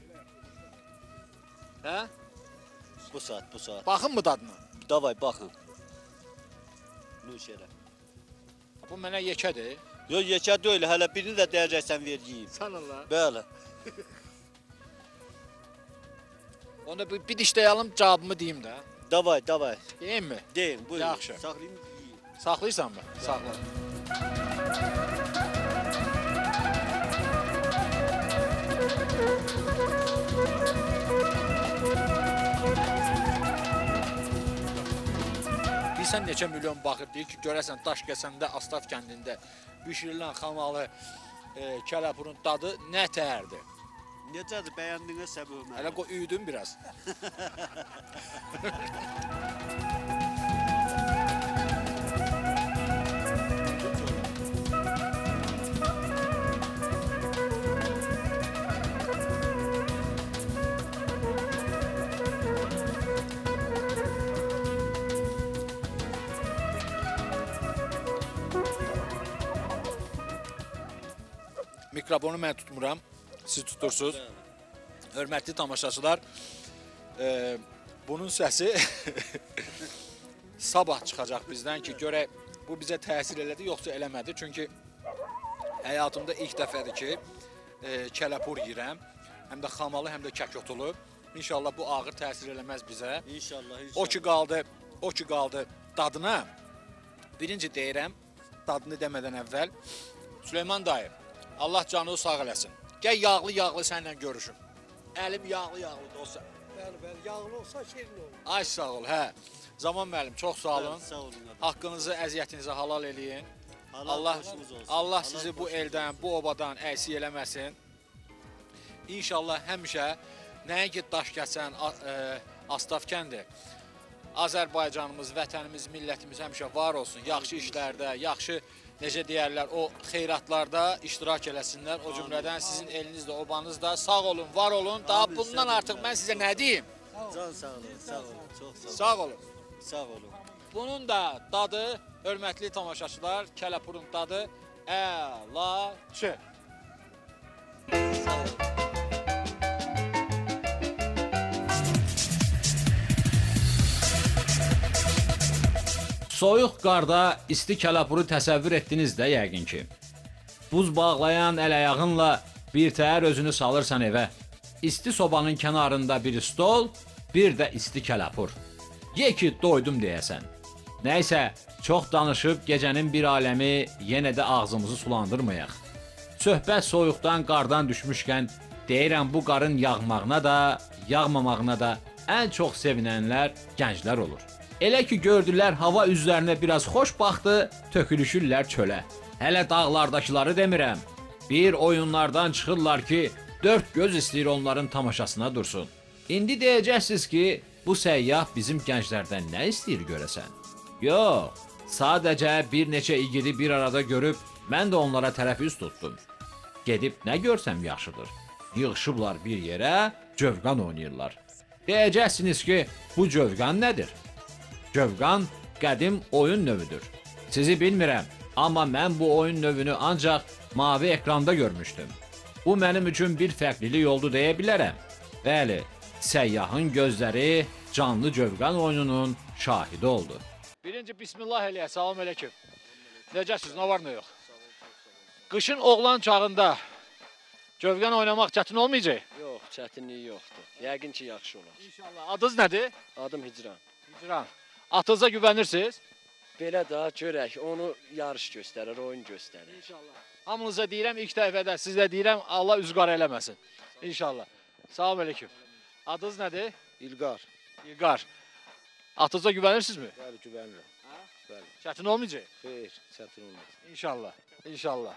Hə? Bu saat, bu saat. Baxın mı dadına? Davay, baxın. Nuş elə. Bu mənə yekədir. Yox, yekə deyil, hələ birini də dəyəcəksən vergiyim. Sən Allah. Bəli. Onda bir, bir dişləyəlim, cavabımı deyim də. Davay, davay. Deyim mi? Deyin, buyurun. Yaxşı. Saxlayayım, yiyeyim. Saxlayırsan mı? Saxla. Bilsən neçə milyon baxır, deyir ki, görəsən Daşkəsəndə, Astaf kəndində bişirilən xamalı e, kələpurun dadı nə təhərdir? Necədir, bəyəndiniz səbəbimə? Hələ qoy, üydüm biraz. Mikrofonu mən tutmuram, siz tutursunuz. Hörmətli tamaşaçılar, e, bunun səsi sabah çıxacaq bizdən ki, görək bu bizə təsir elədi, yoxsa eləmədi. Çünki həyatımda ilk dəfədir ki, e, kələpur yeyirəm. Həm də xamalı, həm də kəkotulu. İnşallah bu ağır təsir eləməz bizə. İnşallah, inşallah. O ki qaldı, o ki qaldı dadına. Birinci deyirəm, dadını demədən əvvəl. Süleyman dayı, Allah canını sağ eləsin. Gəl yağlı-yağlı səninlə görüşüm. Əlim yağlı-yağlı olsa. Bəli, bəli, yağlı olsa şirin olur. Ay sağ ol, hə. Zaman müəllim, çox sağ olun. Sağ olun. Haqqınızı, əziyyətinizi halal eləyin. Allah Allah, xoşunuz olsun. Allah Allah sizi bu xoşunuz eldən, bu obadan əksik eləməsin. İnşallah həmişə nəinki Daşkəsən, Astafkəndir. Azərbaycanımız, vətənimiz, millətimiz həmişə var olsun. Yaxşı işlərdə, yaxşı, necə deyərlər, o xeyratlarda iştirak eləsinlər. O cümlədən sizin eliniz də, obanız da sağ olun, var olun. Daha bundan artıq mən sizə nə deyim? Can sağ olun, sağ olun, çox sağ olun. Sağ olun. Sağ olun. Bunun da dadı, hörmətli tamaşaçılar, kələpurun dadı əlaçı. Sağ olun. Soyuq qarda isti kələpuru təsəvvür etdiniz də yəqin ki. Buz bağlayan əl-ayağınla bir təhər özünü salırsan evə. İsti sobanın kənarında bir stol, bir də isti kələpur. Ye ki, doydum deyəsən. Nəysə, çox danışıb gecənin bir aləmi yenə də ağzımızı sulandırmayaq. Söhbət soyuqdan, qardan düşmüşkən, deyirəm bu qarın yağmağına da, yağmamağına da ən çox sevinənlər gənclər olur. Elə ki, gördülər hava üzlərinə biraz xoş baxdı, tökülüşürlər çölə. Hələ dağlardakıları demirəm. Bir oyunlardan çıxırlar ki, dörd göz istəyir onların tamaşasına dursun. İndi deyəcəksiniz ki, bu səyyah bizim gənclərdən nə istəyir görəsən? Yox, sadəcə bir neçə igidi bir arada görüb, mən də onlara tərəf üst tutdum. Gedib nə görsəm yaxşıdır. Yığışıblar bir yerə, cövqan oynayırlar. Deyəcəksiniz ki, bu cövqan nədir? Cövqan qədim oyun növüdür. Sizi bilmirəm, amma mən bu oyun növünü ancaq mavi ekranda görmüşdüm. Bu mənim üçün bir fərqlilik oldu deyə bilərəm. Bəli, səyyahın gözləri canlı cövqan oyununun şahidi oldu. Birinci bismillah eləyə, salam əleykum. Necəsiz, nə var nə yox? Qışın oğlan çağında cövqan oynamaq çətin olmayacaq? Yox, çətinliyi yoxdur. Yəqin ki, yaxşı olar. İnşallah. Adınız nədir? Adım Hicran. Hicran. Atınıza güvənirsiniz? Belə daha görək, onu yarış göstərir, oyun göstərir. İnşallah. Hamınıza deyirəm, ilk dəfədə sizə deyirəm, Allah üzqar eləməsin. İnşallah. Salam əleykum. Adınız nədir? İlqar. İlqar. Atınıza güvənirsinizmi? Bəli, güvənirəm. Hə? Bəli. Çətin olmayacaq? Xeyr, çətin olmaz. İnşallah. İnşallah.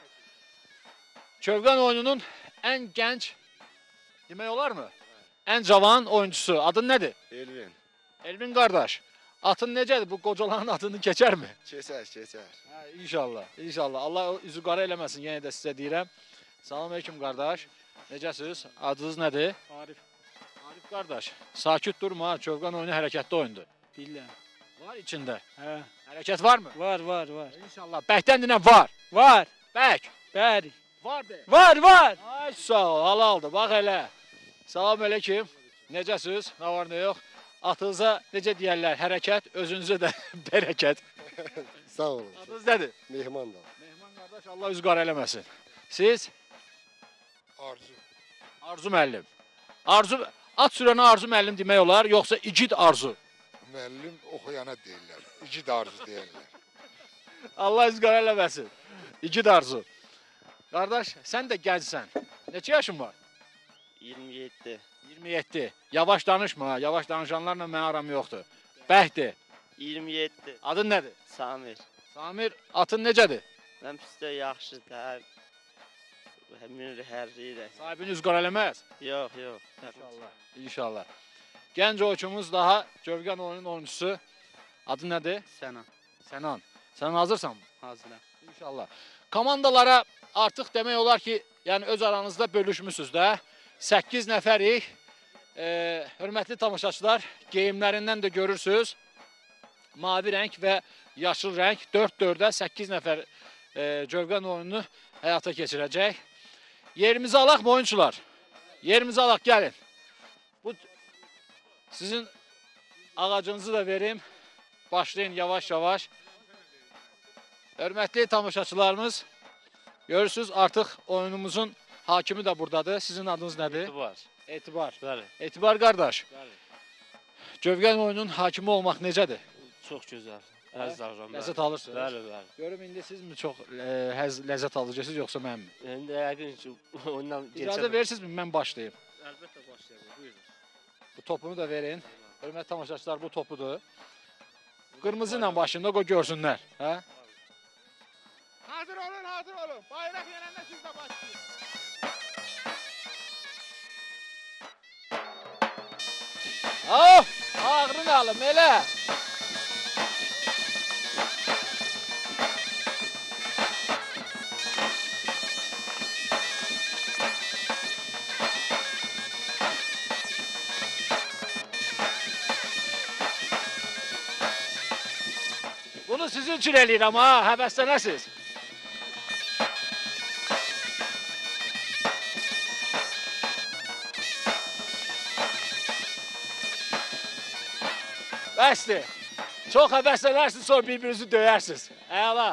Cövqan oyununun ən gənc, demək olarmı? Ən cavan oyuncusu. Adın nədir? Elvin. Elvin qardaş. Atın necədir? Bu qocaların adını keçərmi? Keçər, keçər. Hə, inşallah. İnşallah. Allah üzü qara eləməsin. Yenə də sizə deyirəm. Salam əleykum qardaş. Necəsiz? Adınız nədir? Arif. Arif qardaş. Sakit durma. Cövqan oyunu hərəkətli oyundur. Bilirəm. Var içində. Hə. Hərəkət varmı? Var, var, var. İnşallah. Bəkdən dinən var. Var. Bək. Bəli. Var de. Var, var. Ay sağ ol. Halaldır. Bax elə. Salam əleykum. Necəsiz? Nə var, nə yox? Atınıza necə deyərlər? Hərəkət, özünüzə də bərəkət. Sağ olun. Adınız nədir? Mehman da. Mehman qardaş, Allah üz qara eləməsin. Siz? Arzu. Arzu müəllim. Arzu, at sürənə Arzu müəllim demək olar, yoxsa igid Arzu? Müəllim oxuyana deyirlər. İgid Arzu deyirlər. Allah üz qara eləməsin. İgid Arzu. Qardaş, sən də gəncsən. Neçə yaşın var? iyirmi yeddi. iyirmi yeddi. Yavaş danışma, yavaş danışanlarla mən aram yoxdur. Bəhdir. iyirmi yeddi. Adın nədir? Samir. Samir, atın necədir? Mən pistə yaxşıdır. Həmin hərriyirək. Sahibini üz qara eləməz? Yox, yox. İnşallah. İnşallah. Gənc oyunçumuz daha Cövqan oyunun oyuncusu. Adı nədir? Sənan. Sənan. Sən hazırsan mı? Hazıram. İnşallah. Komandalara artıq demək olar ki, yəni öz aranızda bölüşmüsünüz də. səkkiz nəfərik. E, hörmətli tamaşaçılar, geyimlərindən də görürsünüz. Mavi rəng və yaşıl rəng. dörd dördə səkkiz nəfər e, Cövqan oyununu həyata keçirəcək. Yerimizi alaq mı oyuncular? Yerimizi alaq, gəlin. Bu sizin ağacınızı da verim. başlayın yavaş-yavaş. Hörmətli tamaşaçılarımız, görürsünüz artıq oyunumuzun hakimi də buradadır. Sizin adınız nədir? Etibar. Etibar. Bəli. Etibar qardaş. Bəli. Gövgən oyunun hakimi olmaq necədir? Çox gözəl. Həzz alıram. Ləzzət alırsınız? Bəli, bəli. Görüm indi siz mi çox e, həz, ləzzət alıcısınız yoxsa mən mi? İndi yəqin ki, ondan İcazə verirsinizmi mən başlayayım? Əlbəttə başlayalım. Buyurun. Bu topunu da verin. Hörmətli tamaşaçılar, bu topudur. Qırmızı ilə başında qoy görsünlər. Hə? Hazır olun, hazır olun. Bayraq yenəndə siz də başlayın. Oh, ağrını alım, elə. Bunu sizin üçün eləyirəm ha, həvəslənəsiz. Bəsdir. Çox həvəslənərsiniz, sonra bir-birinizi döyərsiniz. Əla.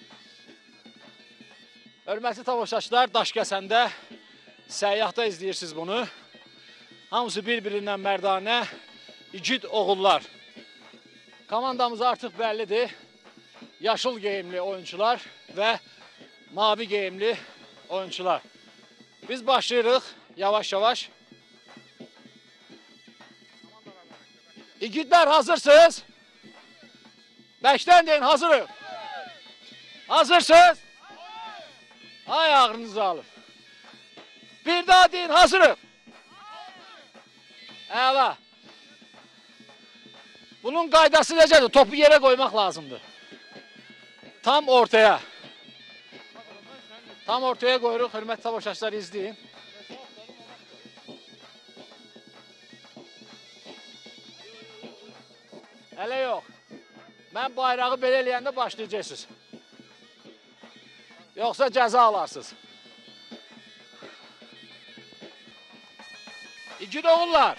Hörmətli tamaşaçılar, Daşkəsəndə səyyahda izləyirsiniz bunu. Hamısı bir-birindən mərdanə, igid oğullar. Komandamız artıq bəllidir. Yaşıl geyimli oyuncular və mavi geyimli oyuncular. Biz başlayırıq yavaş-yavaş. İgidlər hazırsınız? Bəkdən deyin, hazırıq. Hazırsınız? Ay ağrınızı alın. Bir daha deyin, hazırıq. Əla. Bunun qaydası necədir? Topu yerə qoymaq lazımdır. Tam ortaya. Tam ortaya qoyuruq. Hörmətli tamaşaçılar izləyin. Hələ yox. Mən bayrağı belə eləyəndə başlayacaqsınız. Yoxsa cəza alarsınız. İgid oğullar.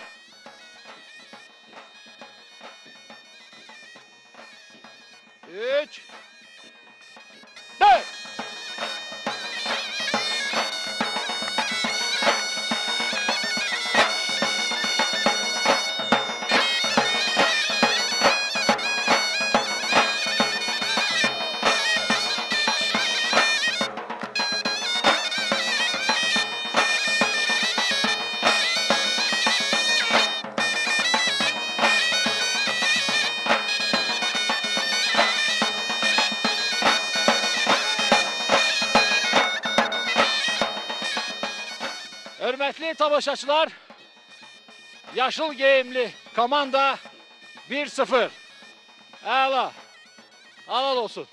Üç. Dört. Hörmətli tamaşaçılar, yaşıl geyimli komanda bir sıfır. Əla, halal olsun.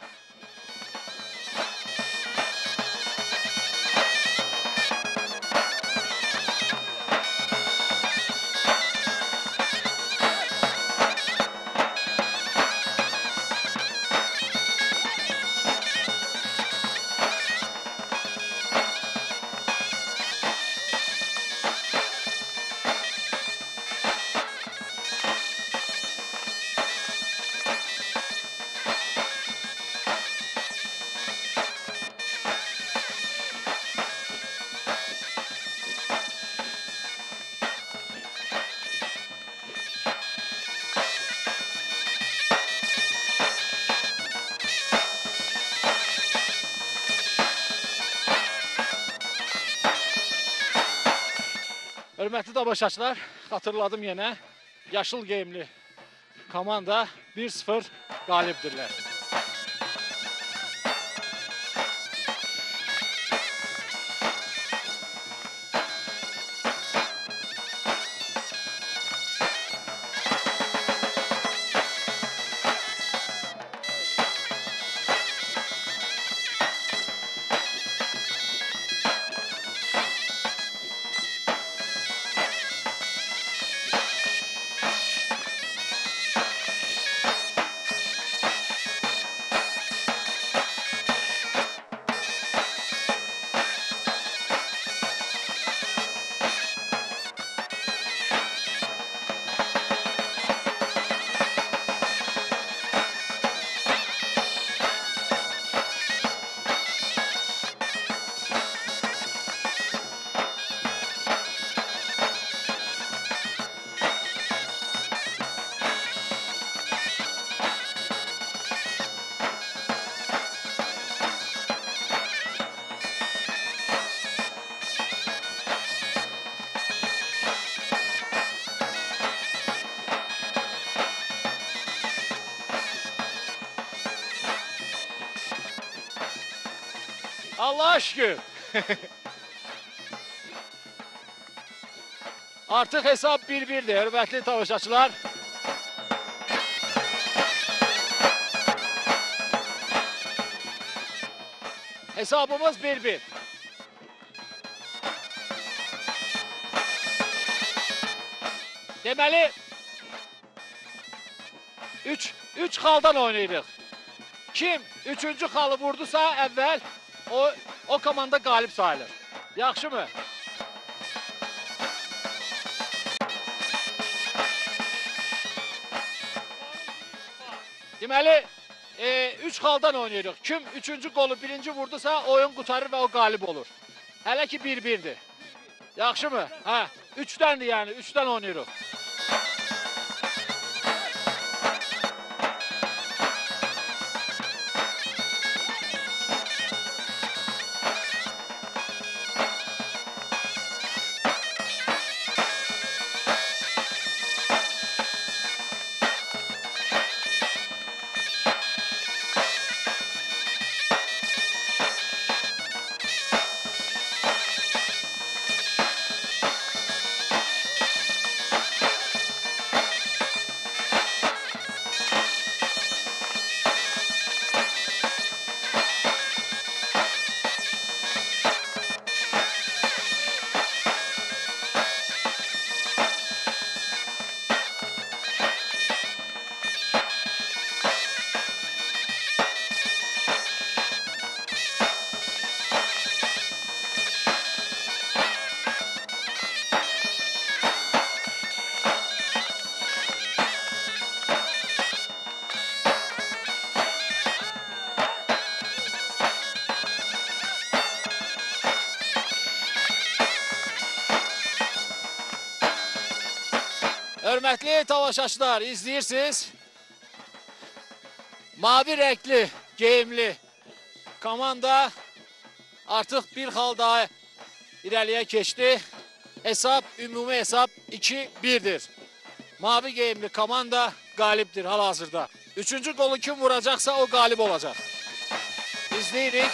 Hörmətli tamaşaçılar, xatırladım yenə, yaşıl geyimli komanda bir sıfır qalibdirlər. Allah'a şükür. Artıq hesab bir birdir, hörmətli tamaşaçılar. Hesabımız bir bir. Deməli, üç, üç xaldan oynayırıq. Kim üçüncü xalı vurdusa əvvəl, o, o komanda qalib sayılır. Yaxşı mı? Deməli, e, üç xaldan oynayırıq. Kim üçüncü qolu birinci vurdusa oyun qutarır və o qalib olur. Hələ ki bir birdir. Yaxşı mı? Hə, üçdəndir yəni, üçdən oynayırıq. Hörmətli tamaşaçılar, izləyirsiniz. Mavi renkli, geyimli komanda artıq bir xal daha irəliyə keçdi. Hesab, ümumi hesab iki birdir. Mavi geyimli komanda qalibdir hal-hazırda. Üçüncü qolu kim vuracaqsa o qalib olacaq. İzləyirik.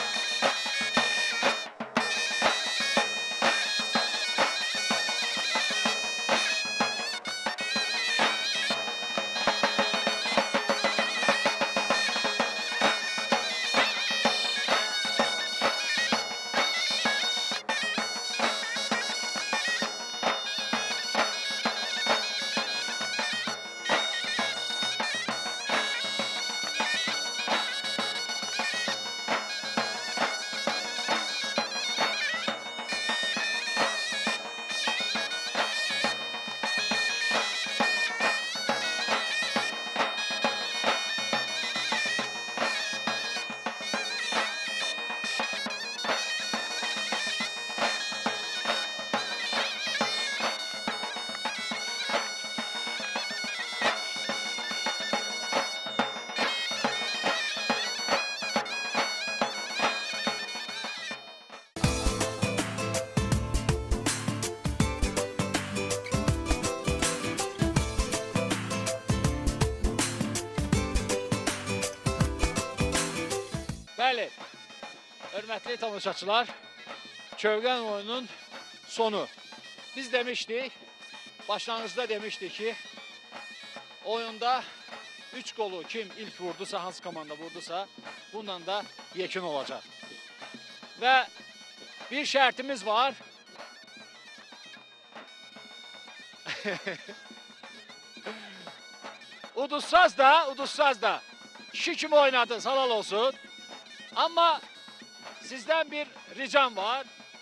Bəli, hörmətli tamaşaçılar, Çövqən oyunun sonu. Biz demiştik, başlanğıcda demiştik ki, oyunda üç qolu kim ilk vurdusa, hansı komanda vurdusa, bundan da yekun olacaq. Və bir şərtimiz var. Uduzsaz da, uduzsaz da. Kişi kimi oynadınız, halal olsun. Amma sizdən bir ricam var.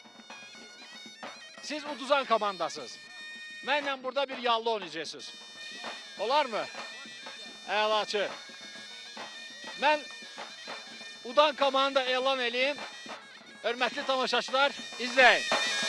Siz uduzan komandasınız. Mənlə burada bir yallı oynayacaqsınız. Olar mı? Əlaçı. Mən udan komanda elan eləyim. Hörmətli tamaşaçılar, izləyin.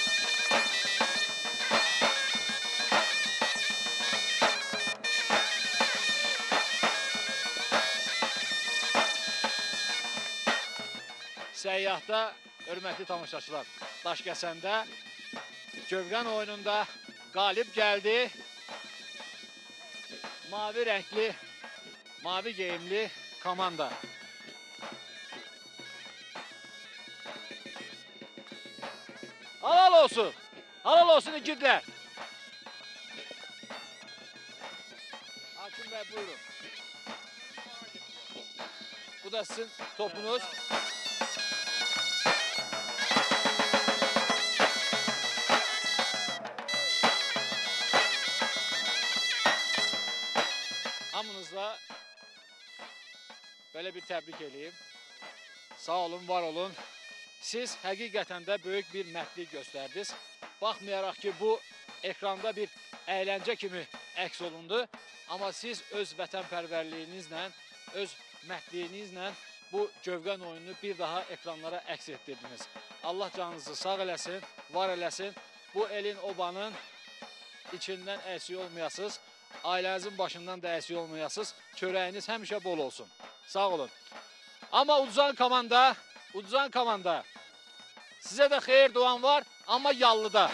Səyyahda, hörmətli tamaşaçılar, Daşkəsəndə Çövqən oyununda qalib gəldi. Mavi renkli, mavi geyimli komanda. Halal olsun. Halal olsun igidlər. Hakim Bey buyurun. Bu da sizin topunuz. Hamınızla böyle bir təbrik edeyim. Sağ olun, var olun. Siz həqiqətən də böyük bir mərdlik göstərdiniz. Baxmayaraq ki, bu ekranda bir əyləncə kimi əks olundu. Amma siz öz vətənpərvərliyinizlə, öz mərdliyinizlə bu Cövqən oyununu bir daha ekranlara əks etdirdiniz. Allah canınızı sağ eləsin, var eləsin. Bu elin, obanın içindən əksik olmayasınız. Ailənizin başından da əksik olmayasınız. Çörəyiniz həmişə bol olsun. Sağ olun. Amma uduzan komanda, uduzan komanda. Sizə də xeyir duan var, amma yallıda.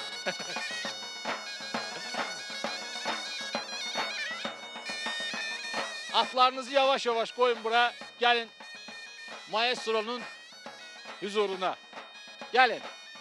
Atlarınızı yavaş-yavaş qoyun bura. Gəlin maestronun huzuruna. Gəlin.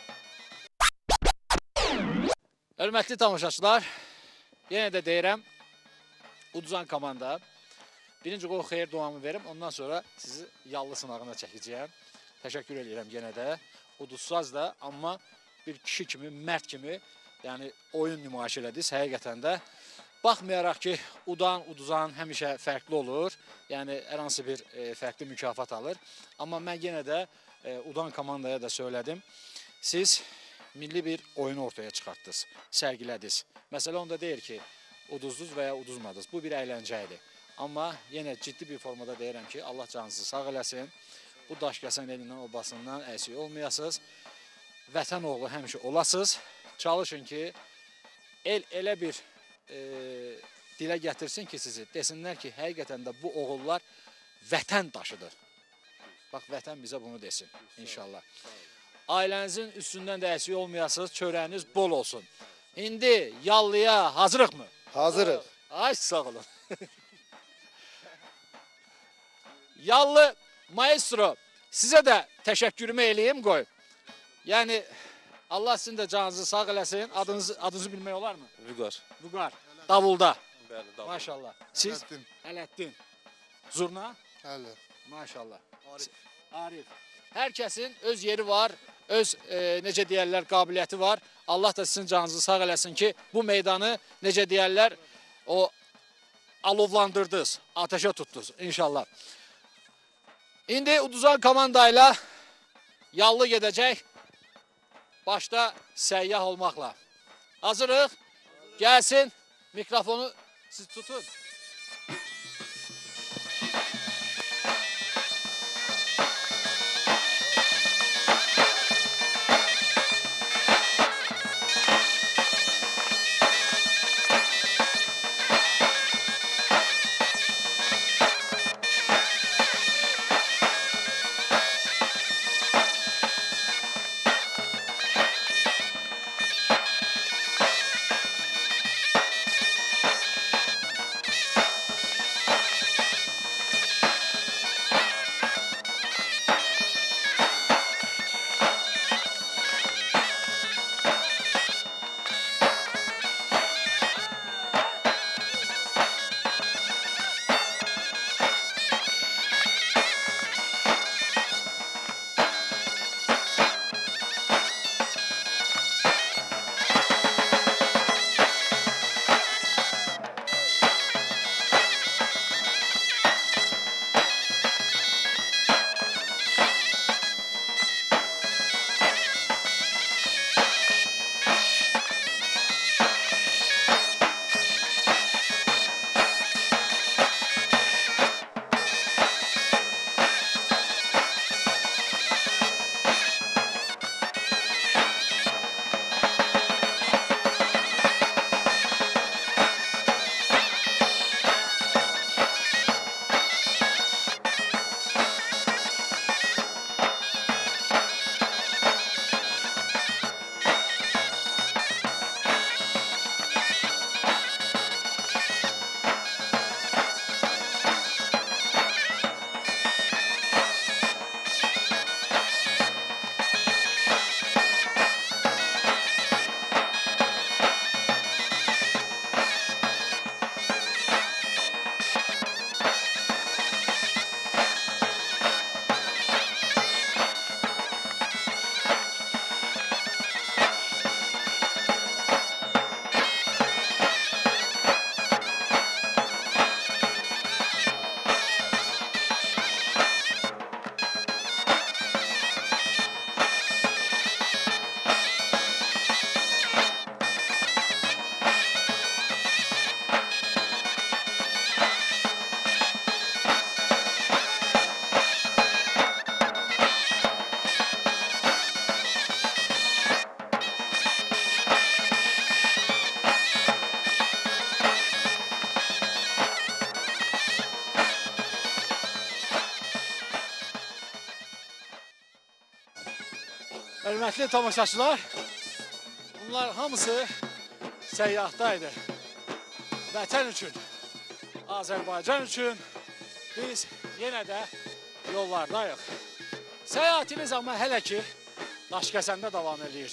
Hörmətli tamaşaçılar, yenə də deyirəm, uduzan komanda. Birinci qoy xeyir duamı verim, ondan sonra sizi yallı sınağına çəkəcəyəm. Təşəkkür edirəm yenə də. Uduzsaz da, amma bir kişi kimi, mərd kimi, yəni oyun nümayiş elədiniz həqiqətən də. Baxmayaraq ki, udan, uduzan həmişə fərqli olur. Yəni, hər hansı bir e, fərqli mükafat alır. Amma mən yenə də e, udan komandaya da söylədim. Siz milli bir oyun ortaya çıxartdınız, sərgilədiniz. Məsələ onda deyir ki, uduzdunuz və ya uduzmadınız. Bu bir əyləncə idi. Amma yenə ciddi bir formada deyirəm ki, Allah canınızı sağ eləsin. Bu Daşkəsən elindən, obasından əksik olmayasınız. Vətən oğlu həmişə olasınız. Çalışın ki, el elə bir e, dilə gətirsin ki sizi. Desinlər ki, həqiqətən də bu oğullar vətən daşıdır. Bax, vətən bizə bunu desin, inşallah. Ailənizin üstündən də əksik olmayasınız, çörəyiniz bol olsun. İndi yallıya hazırıq mı? Hazırıq. Ay, sağ olun. Yallı maestro, sizə də təşəkkürümü eləyim, qoy. Yəni, Allah sizin də canınızı sağ eləsin. Adınızı, adınızı bilmək olar mı? Vüqar. Vüqar. Davulda. Bəli, davulda. Maşallah. Siz? Ələddin. Ələddin. Zurna? Əli. Maşallah. Arif. Arif. Hər kəsin öz yeri var, öz e, necə deyərlər, qabiliyyəti var. Allah da sizin canınızı sağ eləsin ki, bu meydanı necə deyərlər, o alovlandırdınız, ateşə tutdunuz inşallah. İndi uduzan komandayla yallı gedəcək, başda səyyah olmaqla. Hazırıq, gəlsin, mikrofonu siz tutun. Hörmətli tamaşaçılar, bunlar hamısı səyyahda idi. Vətən üçün, Azərbaycan üçün biz yenə də yollardayıq. Səyahətimiz amma hələ ki Daşkəsəndə davam edir.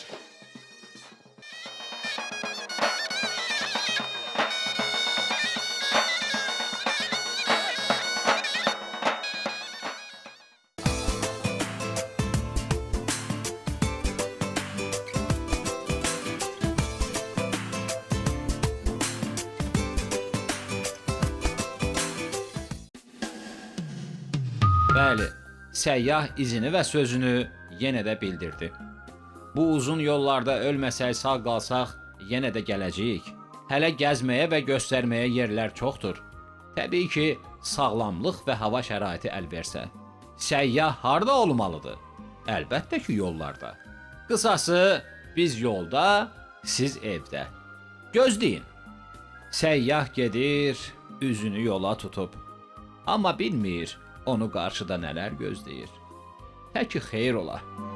Bəli, səyyah izini və sözünü yenə də bildirdi. Bu uzun yollarda ölməsək, sağ qalsaq, yenə də gələcəyik. Hələ gəzməyə və göstərməyə yerlər çoxdur. Təbii ki, sağlamlıq və hava şəraiti əl versə. Səyyah harda olmalıdır? Əlbəttə ki, yollarda. Qısası, biz yolda, siz evdə. Gözləyin. Səyyah gedir, üzünü yola tutub. Amma bilmir, onu qarşıda nələr gözləyir. Təki xeyir ola.